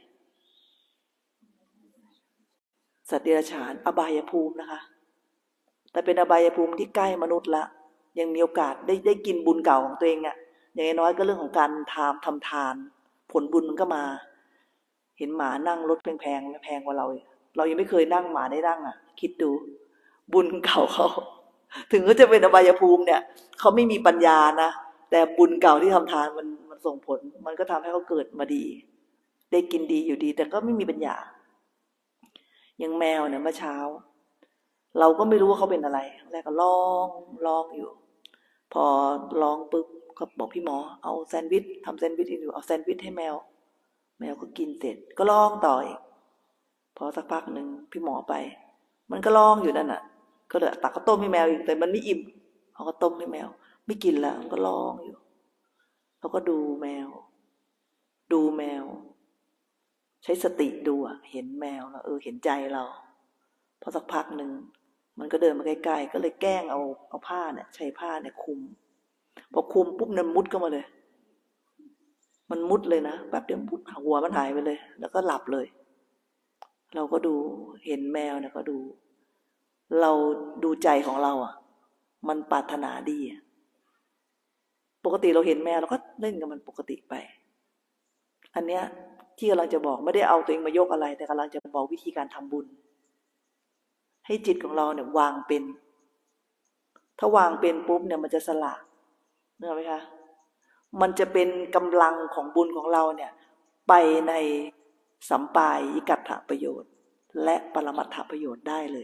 สัตว์เดรัจฉานอบายภูมินะคะแต่เป็นอบายภูมิที่ใกล้มนุษย์ละยังมีโอกาสได้ได้กินบุญเก่าของตัวเองอ่ะอย่างน้อยก็เรื่องของการทำทำทานผลบุญมันก็มาเห็นหมานั่งรถแพงๆไม่แพงกว่าเราเรายังไม่เคยนั่งหมาได้นั่งอ่ะคิดดูบุญเก่าเขาถึงเขาจะเป็นอบายภูมิเนี่ยเขาไม่มีปัญญานะแต่บุญเก่าที่ทำทานมันมันส่งผลมันก็ทำให้เขาเกิดมาดีได้กินดีอยู่ดีแต่ก็ไม่มีปัญญาอย่างแมวเนี่ยเมื่อเช้าเราก็ไม่รู้ว่าเขาเป็นอะไรแรกก็ร้องร้องอยู่พอร้องปุ๊บก็บอกพี่หมอเอาแซนด์วิชทำแซนด์วิชอยู่เอาแซนด์วิชให้แมวแมวก็กินเสร็จก็ร้องต่ออีกพอสักพักหนึ่งพี่หมอไปมันก็ร้องอยู่นั่นน่ะก็เลยตักข้าวต้มให้แมวอีกแต่มันไม่อิ่มเอาข้าวต้มให้แมวไม่กินแล้วมันก็ร้องอยู่เราก็ดูแมวดูแมวใช้สติดูอ่ะเห็นแมวแล้วเออเห็นใจเราพอสักพักหนึ่งมันก็เดินมาใกล้ๆก็เลยแกล้งเอาเอาผ้าเนี่ยใช้ผ้าเนี่ยคุมพอคุมปุ๊บมันมุดเข้ามาเลยมันมุดเลยนะแป๊บเดียวมุดหัวมันหายไปเลยแล้วก็หลับเลยเราก็ดูเห็นแมวเนี่ยก็ดูเราดูใจของเราอ่ะมันปรารถนาดีปกติเราเห็นแมวเราก็เล่นกับมันปกติไปอันเนี้ยที่กำลังจะบอกไม่ได้เอาตัวเองมายกอะไรแต่กำลังจะบอกวิธีการทำบุญให้จิตของเราเนี่ยวางเป็นถ้าวางเป็นปุ๊บเนี่ยมันจะสละนึกออกไหมคะมันจะเป็นกำลังของบุญของเราเนี่ยไปในสัมปายิกัตถประโยชน์และปรมัตถประโยชน์ได้เลย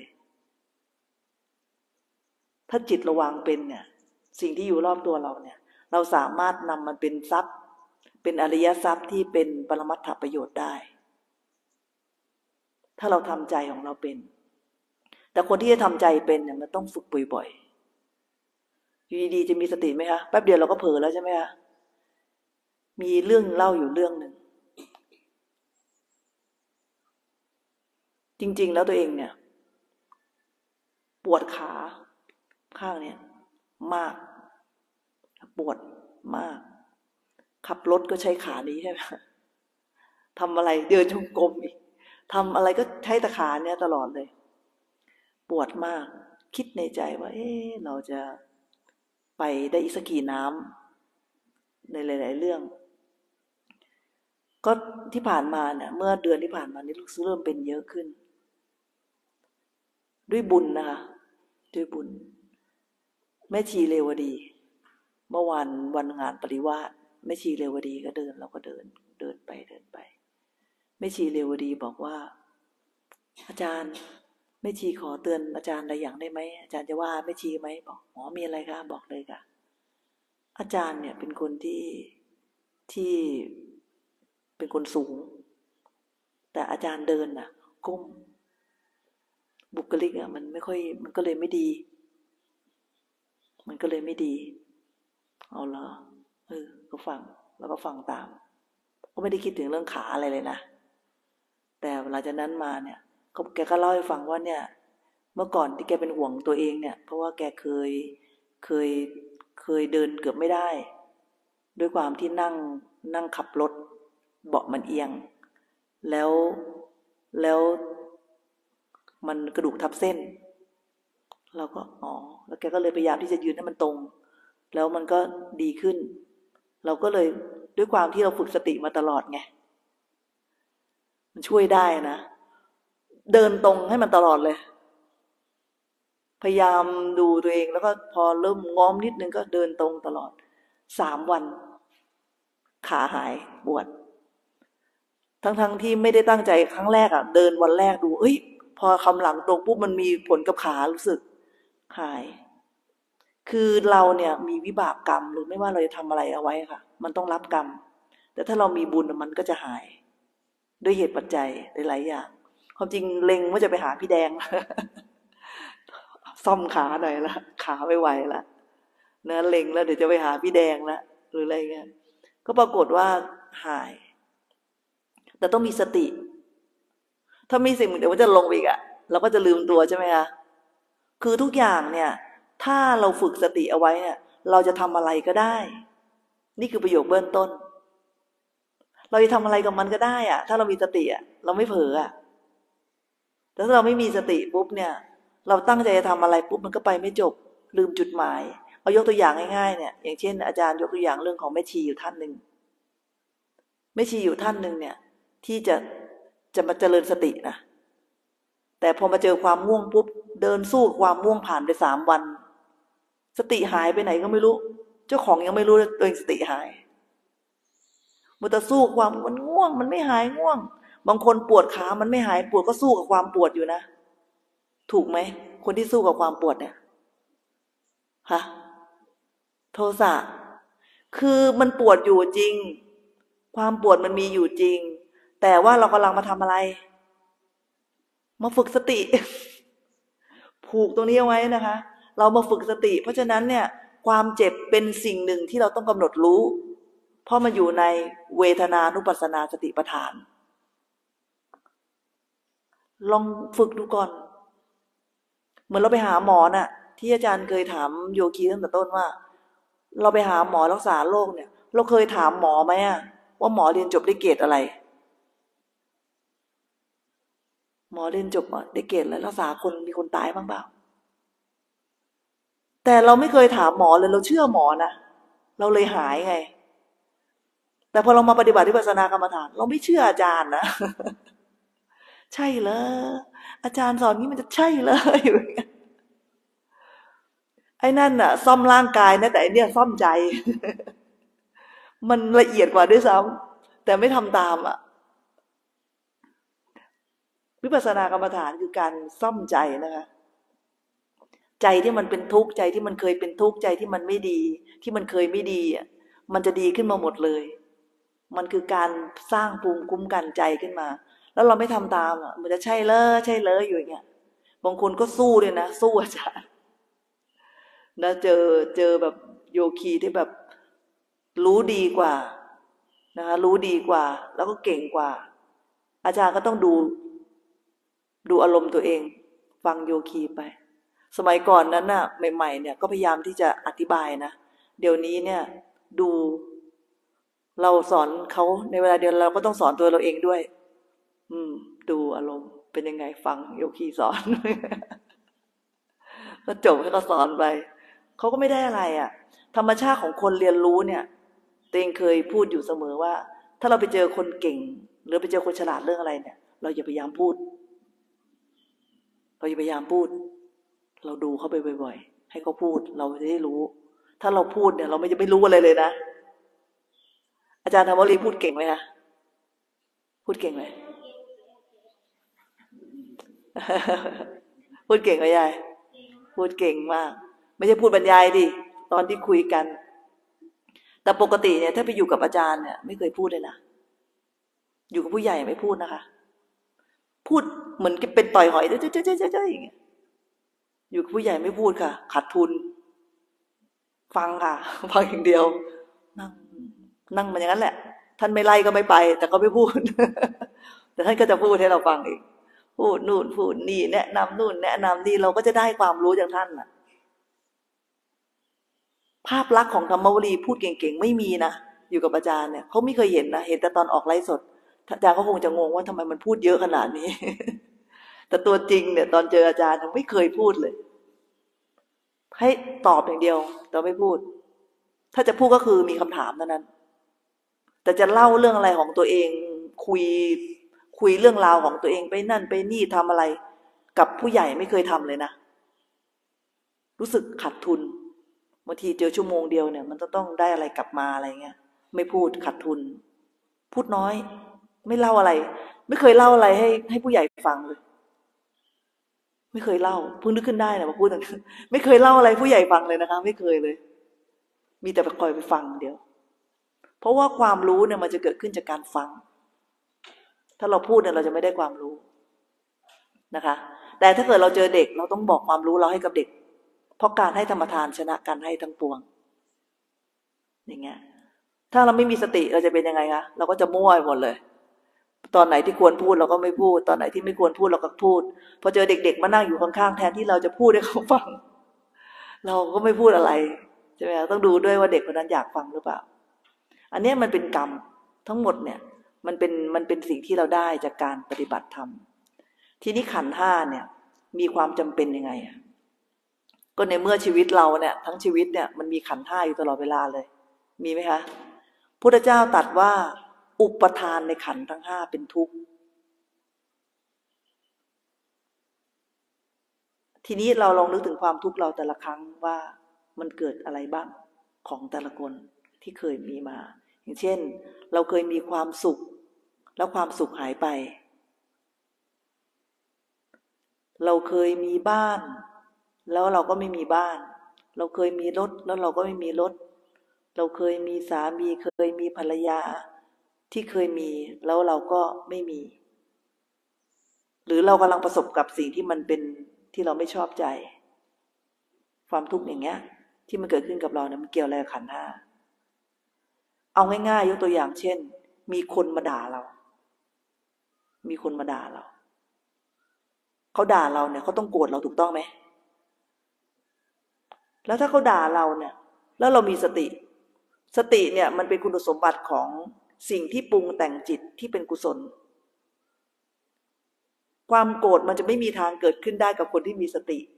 ถ้าจิตระวังเป็นเนี่ยสิ่งที่อยู่รอบตัวเราเนี่ยเราสามารถนำมันเป็นทรัพย์เป็นอริยทรัพย์ที่เป็นปรมัตถประโยชน์ได้ถ้าเราทำใจของเราเป็นแต่คนที่จะทำใจเป็นเนี่ยมันต้องฝึกบ่อยๆอยู่ดีๆจะมีสติไหมคะแป๊บเดียวเราก็เผลอแล้วใช่ไหมคะมีเรื่องเล่าอยู่เรื่องหนึ่งจริงๆแล้วตัวเองเนี่ยปวดขาข้างเนี่ยมากปวดมากขับรถก็ใช้ขานี้ใช่ไหมทำอะไรเดินจงกรมอีกทำอะไรก็ใช้ตะขาเนี่ยตลอดเลยปวดมากคิดในใจว่าเอ๊ะเราจะไปได้อีกสักกี่น้ำในหลายๆเรื่องก็ที่ผ่านมาเนี่ยเมื่อเดือนที่ผ่านมานี้รู้สึกเริ่มเป็นเยอะขึ้นด้วยบุญนะคะด้วยบุญแม่ชีเรวดีเมื่อวานวันงานปริวาสแม่ชีเรวดีก็เดินเราก็เดินเดินไปเดินไปแม่ชีเรวดีบอกว่าอาจารย์แม่ชีขอเตือนอาจารย์อะไรอย่างได้ไหมอาจารย์จะว่าแม่ชีไหมบอกอ๋อมีอะไรคะบอกเลยค่ะอาจารย์เนี่ยเป็นคนที่ที่เป็นคนสูงแต่อาจารย์เดินน่ะก้มบุคลิกอ่ะมันไม่ค่อยมันก็เลยไม่ดีมันก็เลยไม่ดีเอาเหรอเออก็ฟังแล้วก็ฟังตามก็ไม่ได้คิดถึงเรื่องขาอะไรเลยนะแต่หลังจากนั้นมาเนี่ยแกก็เล่าให้ฟังว่าเนี่ยเมื่อก่อนที่แกเป็นห่วงตัวเองเนี่ยเพราะว่าแกเคยเคยเคยเดินเกือบไม่ได้ด้วยความที่นั่งนั่งขับรถเบาะมันเอียงแล้วแล้วมันกระดูกทับเส้นเราก็อ๋อแล้วแกก็เลยพยายามที่จะยืนให้มันตรงแล้วมันก็ดีขึ้นเราก็เลยด้วยความที่เราฝึกสติมาตลอดไงมันช่วยได้นะเดินตรงให้มันตลอดเลยพยายามดูตัวเองแล้วก็พอเริ่มง้อมนิดนึงก็เดินตรงตลอดสามวันขาหายปวดทั้งๆที่ไม่ได้ตั้งใจครั้งแรกอ่ะเดินวันแรกดูเอ้ยพอคำหลังตรงปุ๊บมันมีผลกับขารู้สึกหายคือเราเนี่ยมีวิบากกรรมหรือไม่ว่าเราจะทำอะไรเอาไว้ค่ะมันต้องรับกรรมแต่ถ้าเรามีบุญมันก็จะหายด้วยเหตุปัจจัยหลายๆอย่างความจริงเล็งว่าจะไปหาพี่แดง ซ่อมขาหน่อยละขาไม่ไหวละเนื้อเล็งแล้วเดี๋ยวจะไปหาพี่แดงละหรืออะไรเงี้ยก็ปรากฏว่าหายแต่ต้องมีสติถ้ามีสิ่งเดี๋ยวมันจะลงอีกอะเราก็จะลืมตัวใช่ไหมคะคือทุกอย่างเนี่ยถ้าเราฝึกสติเอาไว้เนี่ยเราจะทำอะไรก็ได้นี่คือประโยคเบื้องต้นเราจะทำอะไรกับมันก็ได้อะถ้าเรามีสติอะเราไม่เผลออะแต่ถ้าเราไม่มีสติปุ๊บเนี่ยเราตั้งใจจะทำอะไรปุ๊บมันก็ไปไม่จบลืมจุดหมายเอายกตัวอย่างง่ายๆเนี่ยอย่างเช่นอาจารย์ยกตัวอย่างเรื่องของแม่ชีอยู่ท่านหนึ่งแม่ชีอยู่ท่านหนึ่งเนี่ยที่จะจะมาเจริญสตินะแต่พอมาเจอความง่วงปุ๊บเดินสู้ความง่วงผ่านไปสามวันสติหายไปไหนก็ไม่รู้เจ้าของยังไม่รู้เลยตัวเองสติหายมันจะสู้ความมันง่วงมันไม่หายง่วงบางคนปวดขามันไม่หายปวดก็สู้กับความปวดอยู่นะถูกไหมคนที่สู้กับความปวดเนี่ยฮะโทสะคือมันปวดอยู่จริงความปวดมันมีอยู่จริงแต่ว่าเรากำลังมาทำอะไรมาฝึกสติผูกตรงนี้เอาไว้นะคะเรามาฝึกสติเพราะฉะนั้นเนี่ยความเจ็บเป็นสิ่งหนึ่งที่เราต้องกำหนดรู้เพราะมันอยู่ในเวทนานุปัสสนาสติปัฏฐานลองฝึกดูก่อนเหมือนเราไปหาหมอน่ะที่อาจารย์เคยถามโยคีตั้งแต่ต้นว่าเราไปหาหมอรักษาโรคเนี่ยเราเคยถามหมอไหมอะว่าหมอเรียนจบได้เกรดอะไรหมอเรียนจบได้เกรดอะไรรักษาคนมีคนตายบ้างเปล่าแต่เราไม่เคยถามหมอเลยเราเชื่อหมอนะเราเลยหายไงแต่พอเรามาปฏิบัติวิปัสสนากรรมฐานเราไม่เชื่ออาจารย์นะใช่เหรออาจารย์สอนนี้มันจะใช่เลยไอ้นั่นน่ะซ่อมร่างกายนะแต่อันเนี้ยซ่อมใจมันละเอียดกว่าด้วยซ้ำแต่ไม่ทำตามอ่ะวิวิปัสสนากรรมฐานคือการซ่อมใจนะคะใจที่มันเป็นทุกข์ใจที่มันเคยเป็นทุกข์ใจที่มันไม่ดีที่มันเคยไม่ดีอ่ะมันจะดีขึ้นมาหมดเลยมันคือการสร้างภูมิคุ้มกันใจขึ้นมาแล้วเราไม่ทำตามอ่ะมันจะใช่เลยใช่เลยอยู่อย่างเงี้ยบางคนก็สู้เลยนะสู้อาจารย์นะเจอเจอแบบโยคีที่แบบรู้ดีกว่านะคะรู้ดีกว่าแล้วก็เก่งกว่าอาจารย์ก็ต้องดูดูอารมณ์ตัวเองฟังโยคีไปสมัยก่อนนั้นน่ะใหม่ๆเนี่ยก็พยายามที่จะอธิบายนะเดี๋ยวนี้เนี่ยดูเราสอนเขาในเวลาเดียวเราก็ต้องสอนตัวเราเองด้วยอืมดูอารมณ์เป็นยังไงฟังโยคีสอน ก็จบให้เขาสอนไปเขาก็ไม่ได้อะไรอ่ะธรรมชาติของคนเรียนรู้เนี่ยตัวเองเคยพูดอยู่เสมอว่าถ้าเราไปเจอคนเก่งหรือไปเจอคนฉลาดเรื่องอะไรเนี่ยเราอย่าพยายามพูดเราอย่าพยายามพูดเราดูเขาไปบ่อยๆให้เขาพูดเราจะได้รู้ถ้าเราพูดเนี่ยเราไม่จะไม่รู้อะไรเลยนะอาจารย์ธรรมวรีพูดเก่งไหมคะพูดเก่งไหม พูดเก่งไหมยายพูดเก่งมากไม่ใช่พูดบรรยายดิตอนที่คุยกันแต่ปกติเนี่ยถ้าไปอยู่กับอาจารย์เนี่ยไม่เคยพูดเลยนะอยู่กับผู้ใหญ่ไม่พูดนะคะพูดเหมือนเป็นต่อยหอยเจ๊เจ๊เจ๊เจ๊อย่างเงี้ยอยู่กับผู้ใหญ่ไม่พูดค่ะขาดทุนฟังค่ะฟังอย่างเดียวนั่งนั่งมันอย่างนั้นแหละท่านไม่ไล่ก็ไม่ไปแต่ก็ไม่พูด แต่ท่านก็จะพูดให้เราฟังเองพูดนู่นพูดนี่แนะนำนู่นแนะนำนี่เราก็จะได้ความรู้จากท่านน่ะภาพลักษณ์ของธรรมวลีพูดเก่งๆไม่มีนะอยู่กับอาจารย์เนี่ยเขาไม่เคยเห็นนะเห็นแต่ตอนออกไลฟ์สดอาจารย์ก็คงจะงงว่าทำไมมันพูดเยอะขนาดนี้ แต่ตัวจริงเนี่ยตอนเจออาจารย์ไม่เคยพูดเลยให้ตอบอย่างเดียวแต่ไม่พูดถ้าจะพูดก็คือมีคำถามเท่านั้นแต่จะเล่าเรื่องอะไรของตัวเองคุยคุยเรื่องราวของตัวเองไปนั่นไปนี่ทำอะไรกับผู้ใหญ่ไม่เคยทำเลยนะรู้สึกขาดทุนบางทีเจอชั่วโมงเดียวเนี่ยมันจะต้องได้อะไรกลับมาอะไรเงี้ยไม่พูดขาดทุนพูดน้อยไม่เล่าอะไรไม่เคยเล่าอะไรให้ให้ผู้ใหญ่ฟังเลยไม่เคยเล่าเพิ่งนึกขึ้นได้นะมาพูดถึงไม่เคยเล่าอะไรผู้ใหญ่ฟังเลยนะคะไม่เคยเลยมีแต่ไปคอยไปฟังเดียวเพราะว่าความรู้เนี่ยมันจะเกิดขึ้นจากการฟังถ้าเราพูดเนี่ยเราจะไม่ได้ความรู้นะคะแต่ถ้าเกิดเราเจอเด็กเราต้องบอกความรู้เราให้กับเด็กเพราะการให้ธรรมทานชนะการให้ทั้งปวงอย่างเงี้ยถ้าเราไม่มีสติเราจะเป็นยังไงคะเราก็จะมั่วหมดเลยตอนไหนที่ควรพูดเราก็ไม่พูดตอนไหนที่ไม่ควรพูดเราก็พูดพอเจอเด็กๆมานั่งอยู่ข้างๆแทนที่เราจะพูดให้เขาฟังเราก็ไม่พูดอะไรใช่ไหมต้องดูด้วยว่าเด็กคนนั้นอยากฟังหรือเปล่าอันนี้มันเป็นกรรมทั้งหมดเนี่ยมันเป็นมันเป็นสิ่งที่เราได้จากการปฏิบัติธรรมทีนี้ขันธ์ห้าเนี่ยมีความจำเป็นยังไงอ่ะก็ในเมื่อชีวิตเราเนี่ยทั้งชีวิตเนี่ยมันมีขันธ์ห้าอยู่ตลอดเวลาเลยมีไหมคะพุทธเจ้าตรัสว่าอุปทานในขันธ์ทั้งห้าเป็นทุกข์ทีนี้เราลองนึกถึงความทุกข์เราแต่ละครั้งว่ามันเกิดอะไรบ้างของแต่ละคนที่เคยมีมาอย่างเช่นเราเคยมีความสุขแล้วความสุขหายไปเราเคยมีบ้านแล้วเราก็ไม่มีบ้านเราเคยมีรถแล้วเราก็ไม่มีรถเราเคยมีสามีเคยมีภรรยาที่เคยมีแล้วเราก็ไม่มีหรือเรากำลังประสบกับสิ่งที่มันเป็นที่เราไม่ชอบใจความทุกข์อย่างเงี้ยที่มันเกิดขึ้นกับเราเนี่ยมันเกี่ยวอะไรกับขันธ์ห้าเอาง่ายๆยกตัวอย่างเช่นมีคนมาด่าเรามีคนมาด่าเราเขาด่าเราเนี่ยเขาต้องโกรธเราถูกต้องไหมแล้วถ้าเขาด่าเราเนี่ยแล้วเรามีสติสติเนี่ยมันเป็นคุณสมบัติของสิ่งที่ปรุงแต่งจิตที่เป็นกุศลความโกรธมันจะไม่มีทางเกิดขึ้นได้กับคนที่มีสติ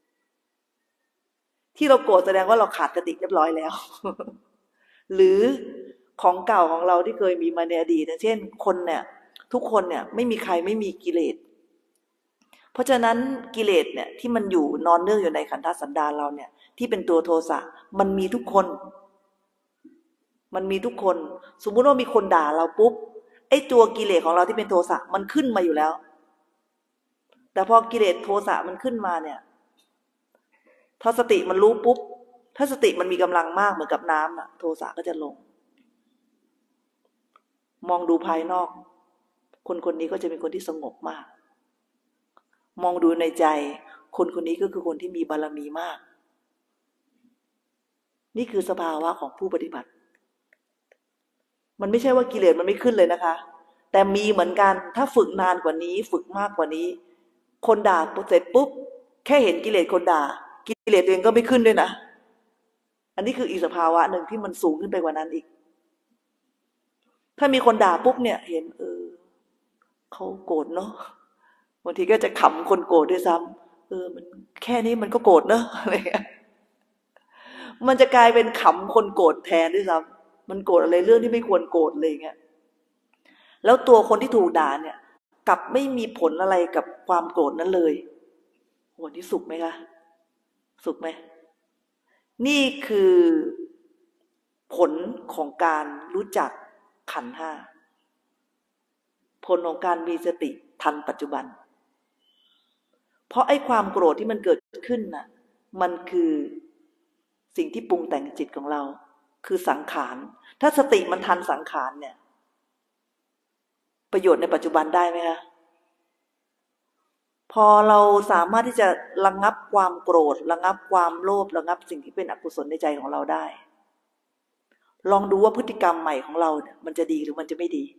ที่เราโกรธแสดงว่าเราขาดสติเรียบร้อยแล้วหรือของเก่าของเราที่เคยมีมาในอดีตเช่นคนเนี่ยทุกคนเนี่ยไม่มีใครไม่มีกิเลสเพราะฉะนั้นกิเลสเนี่ยที่มันอยู่นอนเนื่องอยู่ในขันธสันดานเราเนี่ยที่เป็นตัวโทสะมันมีทุกคนมันมีทุกคนสมมุติว่ามีคนด่าเราปุ๊บไอ้ตัวกิเลสของเราที่เป็นโทสะมันขึ้นมาอยู่แล้วแต่พอกิเลสโทสะมันขึ้นมาเนี่ยถ้าสติมันรู้ปุ๊บถ้าสติมันมีกำลังมากเหมือนกับน้ำน่ะโทสะก็จะลงมองดูภายนอกคนคนนี้ก็จะเป็นคนที่สงบมากมองดูในใจคนคนนี้ก็คือคนที่มีบารมีมากนี่คือสภาวะของผู้ปฏิบัติมันไม่ใช่ว่ากิเลสมันไม่ขึ้นเลยนะคะแต่มีเหมือนกันถ้าฝึกนานกว่านี้ฝึกมากกว่านี้คนด่าเสร็จปุ๊บแค่เห็นกิเลสคนด่ากิเลสตัวเองก็ไม่ขึ้นด้วยนะอันนี้คืออีกสภาวะหนึ่งที่มันสูงขึ้นไปกว่านั้นอีกถ้ามีคนด่าปุ๊บเนี่ยเห็นเออเขาโกรธเนาะบางทีก็จะขำคนโกรธด้วยซ้ำเออมันแค่นี้มันก็โกรธเนาะอะไรเงี้ยมันจะกลายเป็นขำคนโกรธแทนด้วยซ้ำมันโกรธอะไรเรื่องที่ไม่ควรโกรธเลยเงี้ยแล้วตัวคนที่ถูกด่าเนี่ยกลับไม่มีผลอะไรกับความโกรธนั้นเลยโหนี่สุขไหมคะสุขไหมนี่คือผลของการรู้จักขันธ์ห้าผลของการมีสติทันปัจจุบันเพราะไอ้ความโกรธที่มันเกิดขึ้นน่ะมันคือสิ่งที่ปรุงแต่งจิตของเราคือสังขารถ้าสติมันทันสังขารเนี่ยประโยชน์ในปัจจุบันได้ไหมคะพอเราสามารถที่จะระงับความโกรธระงับความโลภระงับสิ่งที่เป็นอกุศลในใจของเราได้ลองดูว่าพฤติกรรมใหม่ของเราเนี่ยมันจะดีหรือมันจะไม่ดี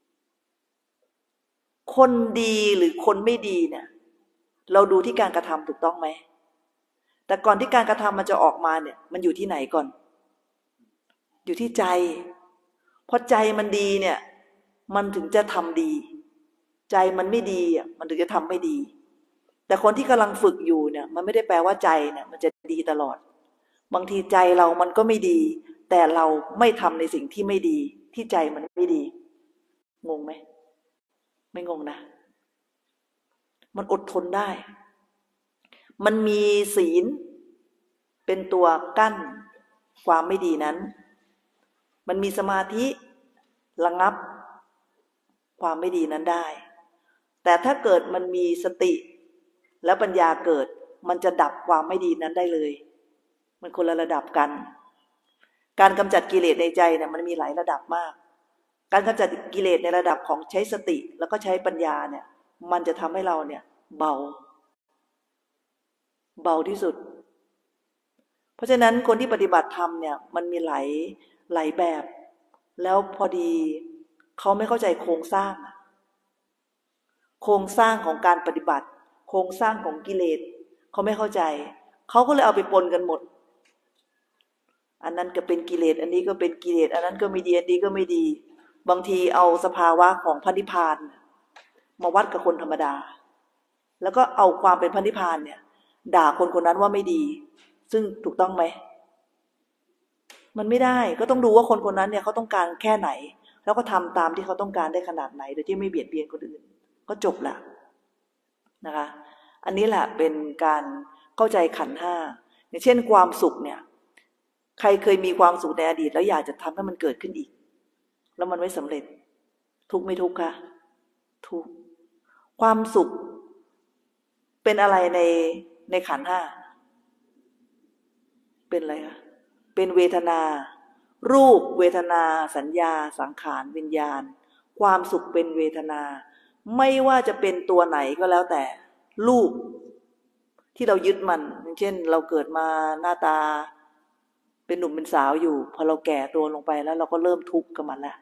คนดีหรือคนไม่ดีเนี่ยเราดูที่การกระทำถูกต้องไหมแต่ก่อนที่การกระทำมันจะออกมาเนี่ยมันอยู่ที่ไหนก่อนอยู่ที่ใจพอใจมันดีเนี่ยมันถึงจะทำดีใจมันไม่ดีอ่ะมันถึงจะทำไม่ดีแต่คนที่กำลังฝึกอยู่เนี่ยมันไม่ได้แปลว่าใจเนี่ยมันจะดีตลอดบางทีใจเรามันก็ไม่ดีแต่เราไม่ทำในสิ่งที่ไม่ดีที่ใจมันไม่ดีงงไหมไม่งงนะมันอดทนได้มันมีศีลเป็นตัวกั้นความไม่ดีนั้นมันมีสมาธิระงับความไม่ดีนั้นได้แต่ถ้าเกิดมันมีสติและปัญญาเกิดมันจะดับความไม่ดีนั้นได้เลยมันคนละระดับกันการกำจัดกิเลสในใจเนี่ยมันมีหลายระดับมากการกำจัดกิเลสในระดับของใช้สติแล้วก็ใช้ปัญญาเนี่ยมันจะทำให้เราเนี่ยเบาเบาที่สุดเพราะฉะนั้นคนที่ปฏิบัติธรรมเนี่ยมันมีหลายหลายแบบแล้วพอดีเขาไม่เข้าใจโครงสร้างโครงสร้างของการปฏิบัติโครงสร้างของกิเลสเขาไม่เข้าใจเขาก็เลยเอาไปปนกันหมดอันนั้นก็เป็นกิเลสอันนี้ก็เป็นกิเลสอันนั้นก็ไม่ดีอันนี้ก็ไม่ดีบางทีเอาสภาวะของพระนิพพานมาวัดกับคนธรรมดาแล้วก็เอาความเป็นพระนิพพานเนี่ยด่าคนคนนั้นว่าไม่ดีซึ่งถูกต้องไหมมันไม่ได้ก็ต้องดูว่าคนคนนั้นเนี่ยเขาต้องการแค่ไหนแล้วก็ทำตามที่เขาต้องการได้ขนาดไหนโดยที่ไม่เบียดเบียนคนอื่นก็จบละนะคะอันนี้แหละเป็นการเข้าใจขันธ์ห้าอย่างเช่นความสุขเนี่ยใครเคยมีความสุขในอดีตแล้วอยากจะทำให้มันเกิดขึ้นอีกแล้วมันไม่สำเร็จทุกไม่ทุกคะทุกความสุขเป็นอะไรในในขันธ์ห้าเป็นอะไรคะเป็นเวทนารูปเวทนาสัญญาสังขารวิญญาณความสุขเป็นเวทนาไม่ว่าจะเป็นตัวไหนก็แล้วแต่รูปที่เรายึดมันอย่างเช่นเราเกิดมาหน้าตาเป็นหนุ่มเป็นสาวอยู่พอเราแก่ตัวลงไปแล้วเราก็เริ่มทุกข์กับมันแล้ว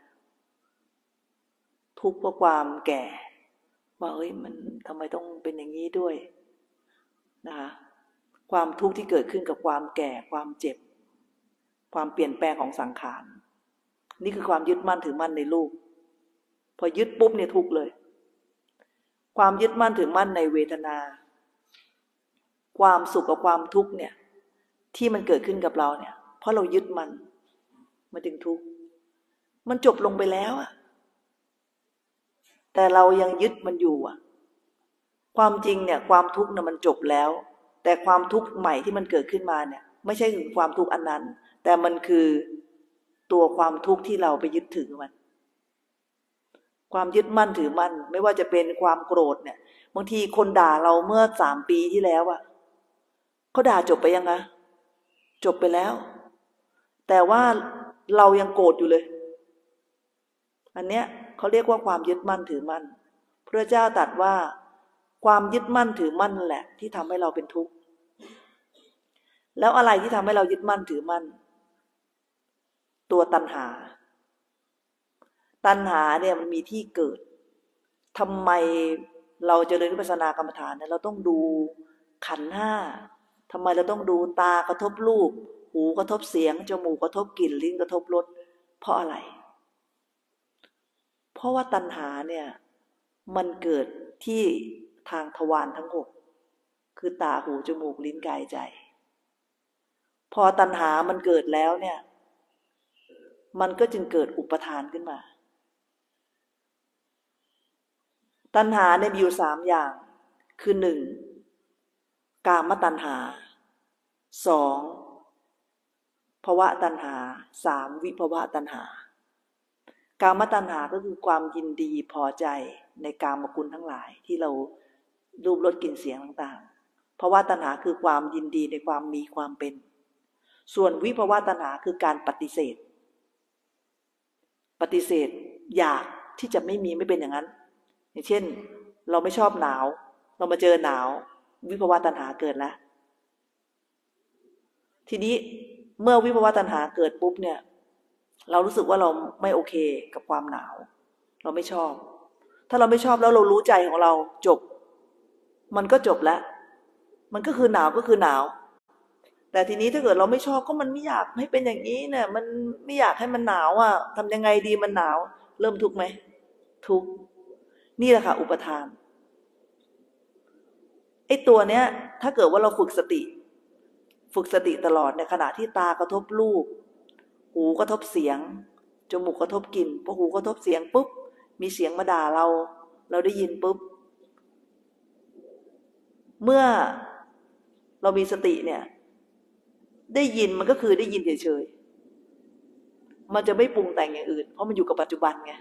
ทุกข์เพราะความแก่ว่าเอ้ยมันทำไมต้องเป็นอย่างนี้ด้วยนะคะความทุกข์ที่เกิดขึ้นกับความแก่ความเจ็บความเปลี่ยนแปลงของสังขารนี่คือความยึดมั่นถือมั่นในรูปพอยึดปุ๊บเนี่ยทุกข์เลยความยึดมั่นถือมั่นในเวทนาความสุขกับความทุกข์เนี่ยที่มันเกิดขึ้นกับเราเนี่ยเพราะเรายึดมันมันจึงทุกข์มันจบลงไปแล้วอะแต่เรายังยึดมันอยู่อะความจริงเนี่ยความทุกข์เนี่ยมันจบแล้วแต่ความทุกข์ใหม่ที่มันเกิดขึ้นมาเนี่ยไม่ใช่ถึงความทุกข์อันนั้นแต่มันคือตัวความทุกข์ที่เราไปยึดถือมันความยึดมั่นถือมั่นไม่ว่าจะเป็นความโกรธเนี่ยบางทีคนด่าเราเมื่อสามปีที่แล้วอะเขาด่าจบไปยังไงจบไปแล้วแต่ว่าเรายังโกรธอยู่เลยอันเนี้ยเขาเรียกว่าความยึดมั่นถือมั่นพระเจ้าตรัสว่าความยึดมั่นถือมั่นแหละที่ทำให้เราเป็นทุกข์แล้วอะไรที่ทำให้เรายึดมั่นถือมั่นตัวตัณหาตัณหาเนี่ยมันมีที่เกิดทำไมเราเจริญวิปัสสนากรรมฐานเนี่ยเราต้องดูขันธ์ห้าทำไมเราต้องดูตากระทบรูปหูกระทบเสียงจมูกกระทบกลิ่นลิ้นกระทบรสเพราะอะไรเพราะว่าตัณหาเนี่ยมันเกิดที่ทางทวารทั้งหกคือตาหูจมูกลิ้นกายใจพอตัณหามันเกิดแล้วเนี่ยมันก็จึงเกิดอุปทานขึ้นมาตัณหาเนี่ยมีอยู่สามอย่างคือหนึ่งกามตัณหาสองภวตัณหาสามวิภวตัณหากามตัณหาก็คือความยินดีพอใจในกามคุณทั้งหลายที่เรารูปรสกลิ่นเสียงต่างๆภวตัณหาคือความยินดีในความมีความเป็นส่วนวิภวตัณหาคือการปฏิเสธปฏิเสธอยากที่จะไม่มีไม่เป็นอย่างนั้นอย่างเช่นเราไม่ชอบหนาวเรามาเจอหนาววิภวตัณหาเกิดแล้วทีนี้เมื่อวิภวตัณหาเกิดปุ๊บเนี่ยเรารู้สึกว่าเราไม่โอเคกับความหนาวเราไม่ชอบถ้าเราไม่ชอบแล้วเรารู้ใจของเราจบมันก็จบแล้วมันก็คือหนาวก็คือหนาวแต่ทีนี้ถ้าเกิดเราไม่ชอบก็มันไม่อยากให้เป็นอย่างนี้เนี่ยมันไม่อยากให้มันหนาวอ่ะทำยังไงดีมันหนาวเริ่มทุกข์ไหมทุกข์นี่แหละค่ะอุปทานไอ้ตัวเนี้ยถ้าเกิดว่าเราฝึกสติฝึกสติตลอดในขณะที่ตากระทบรูปหูกระทบเสียงจมูกกระทบกลิ่นพอหูกระทบเสียงปุ๊บมีเสียงมาด่าเราเราได้ยินปุ๊บเมื่อเรามีสติเนี่ยได้ยินมันก็คือได้ยินเฉยๆมันจะไม่ปรุงแต่งอย่างอื่นเพราะมันอยู่กับปัจจุบันไง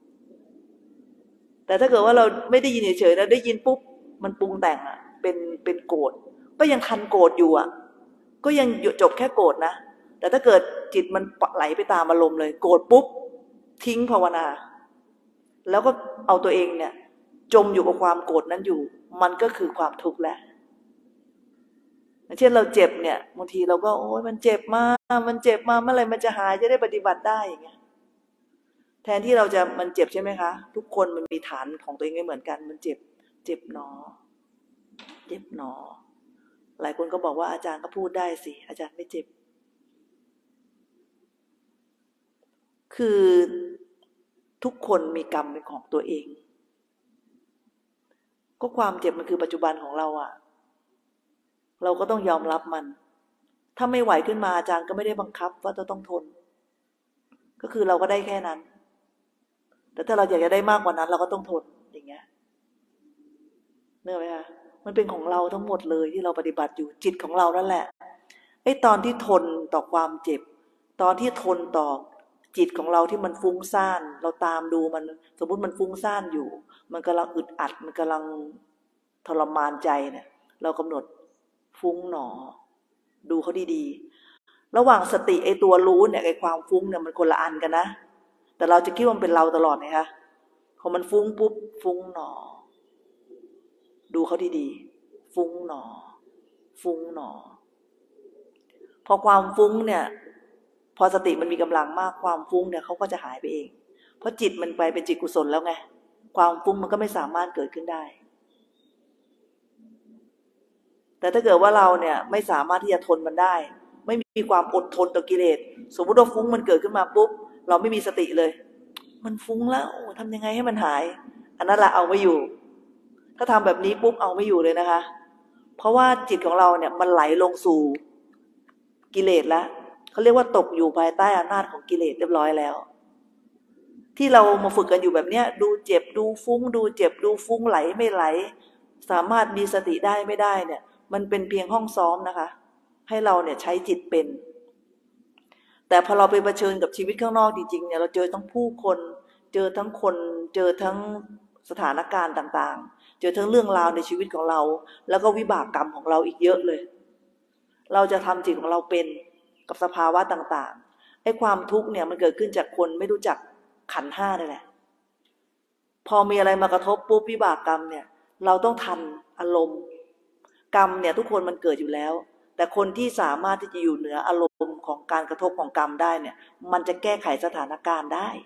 แต่ถ้าเกิดว่าเราไม่ได้ยินเฉยๆแล้วได้ยินปุ๊บมันปรุงแต่งอ่ะเป็นเป็นโกรธก็ยังทันโกรธอยู่อ่ะก็ยังจบแค่โกรธนะแต่ถ้าเกิดจิตมันไหลไปตามอารมณ์เลยโกรธปุ๊บทิ้งภาวนาแล้วก็เอาตัวเองเนี่ยจมอยู่กับความโกรธนั้นอยู่มันก็คือความทุกข์แหละเช่นเราเจ็บเนี่ยบางทีเราก็โอ๊ยมันเจ็บมากมันเจ็บมาเมื่อไหร่มันจะหายจะได้ปฏิบัติได้อย่างเงี้ยแทนที่เราจะมันเจ็บใช่ไหมคะทุกคนมันมีฐานของตัวเองไม่เหมือนกันมันเจ็บเจ็บหนอเจ็บหนอหลายคนก็บอกว่าอาจารย์ก็พูดได้สิอาจารย์ไม่เจ็บคือทุกคนมีกรรมเป็นของตัวเองก็ความเจ็บมันคือปัจจุบันของเราอะเราก็ต้องยอมรับมันถ้าไม่ไหวขึ้นมาอาจารย์ก็ไม่ได้บังคับว่าจะต้องทนก็คือเราก็ได้แค่นั้นแต่ถ้าเราอยากจะได้มากกว่านั้นเราก็ต้องทนอย่างเงี้ยเนื้อไหมคะมันเป็นของเราทั้งหมดเลยที่เราปฏิบัติอยู่จิตของเรานั่นแหละไอ้ตอนที่ทนต่อความเจ็บตอนที่ทนต่อจิตของเราที่มันฟุ้งซ่านเราตามดูมันสมมุติมันฟุ้งซ่านอยู่มันกำลังอึดอัดมันกำลังทรมานใจเนี่ยเรากำหนดฟุ้งหนอดูเขาดีๆระหว่างสติไอ้ตัวรู้เนี่ยไอ้ความฟุ้งเนี่ยมันคนละอันกันนะแต่เราจะคิดว่ามันเป็นเราตลอดนะคะพอมันฟุ้งปุ๊บฟุ้งหนอดูเขาดีๆฟุ้งหนอฟุ้งหนอพอความฟุ้งเนี่ยพอสติมันมีกำลังมากความฟุ้งเนี่ยเขาก็จะหายไปเองเพราะจิตมันไปเป็นจิตกุศลแล้วไงความฟุ้งมันก็ไม่สามารถเกิดขึ้นได้แต่ถ้าเกิดว่าเราเนี่ยไม่สามารถที่จะทนมันได้ไม่มีความอดทนต่อกิเลสสมมติว่าฟุ้งมันเกิดขึ้นมาปุ๊บเราไม่มีสติเลยมันฟุ้งแล้วทำยังไงให้มันหายอันนั้นแหละเอาไม่อยู่ถ้าทำแบบนี้ปุ๊บเอาไม่อยู่เลยนะคะเพราะว่าจิตของเราเนี่ยมันไหลลงสู่กิเลสแล้วเขาเรียกว่าตกอยู่ภายใต้อำนาจของกิเลสเรียบร้อยแล้วที่เรามาฝึกกันอยู่แบบเนี้ยดูเจ็บดูฟุ้งดูเจ็บดูฟุ้งไหลไม่ไหลสามารถมีสติได้ไม่ได้เนี่ยมันเป็นเพียงห้องซ้อมนะคะให้เราเนี่ยใช้จิตเป็นแต่พอเราไปเผชิญกับชีวิตข้างนอกจริงๆเนี่ยเราเจอทั้งผู้คนเจอทั้งคนเจอทั้งสถานการณ์ต่างๆจนทั้งเรื่องราวในชีวิตของเราแล้วก็วิบากกรรมของเราอีกเยอะเลยเราจะทำจิตของเราเป็นกับสภาวะต่างๆไอ้ความทุกข์เนี่ยมันเกิดขึ้นจากคนไม่รู้จักขันธ์ห้านี่แหละพอมีอะไรมากระทบปุ๊บวิบากกรรมเนี่ยเราต้องทันอารมณ์กรรมเนี่ยทุกคนมันเกิดอยู่แล้วแต่คนที่สามารถที่จะอยู่เหนืออารมณ์ของการกระทบของกรรมได้เนี่ยมันจะแก้ไขสถานการณ์ได้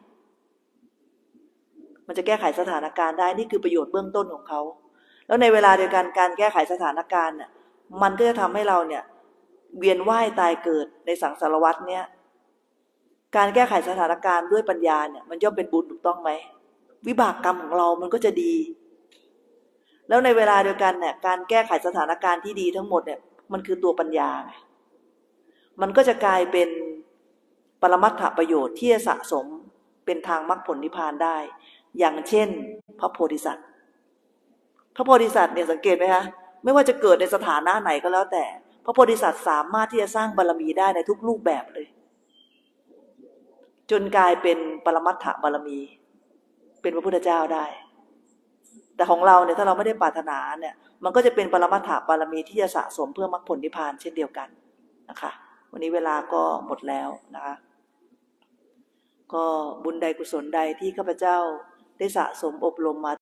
มันจะแก้ไขสถานการณ์ได้นี่คือประโยชน์เบื้องต้นของเขาแล้วในเวลาเดียวกันการแก้ไขสถานการณ์เนี่ยมันก็จะทำให้เราเนี่ยเวียนว่ายตายเกิดในสังสารวัฏเนี่ยการแก้ไขสถานการณ์ด้วยปัญญาเนี่ยมันย่อมเป็นบุญถูกต้องไหมวิบากกรรมของเรามันก็จะดีแล้วในเวลาเดียวกันเนี่ยการแก้ไขสถานการณ์ที่ดีทั้งหมดเนี่ยมันคือตัวปัญญาไงมันก็จะกลายเป็นปรมัตถประโยชน์ที่จะสะสมเป็นทางมรรคผลนิพพานได้อย่างเช่นพระโพธิสัตว์พระโพธิสัตว์เนี่ยสังเกตไหมคะไม่ว่าจะเกิดในสถานะไหนก็แล้วแต่พระโพธิสัตว์สามารถที่จะสร้างบารมีได้ในทุกรูปแบบเลยจนกลายเป็นปรมัตถบารมีเป็นพระพุทธเจ้าได้แต่ของเราเนี่ยถ้าเราไม่ได้ปรารถนาเนี่ยมันก็จะเป็นปรมัตถบารมีที่จะสะสมเพื่อมรรคผลนิพพานเช่นเดียวกันนะคะวันนี้เวลาก็หมดแล้วนะคะก็บุญใดกุศลใดที่ข้าพเจ้าได้สะสมอบรมมา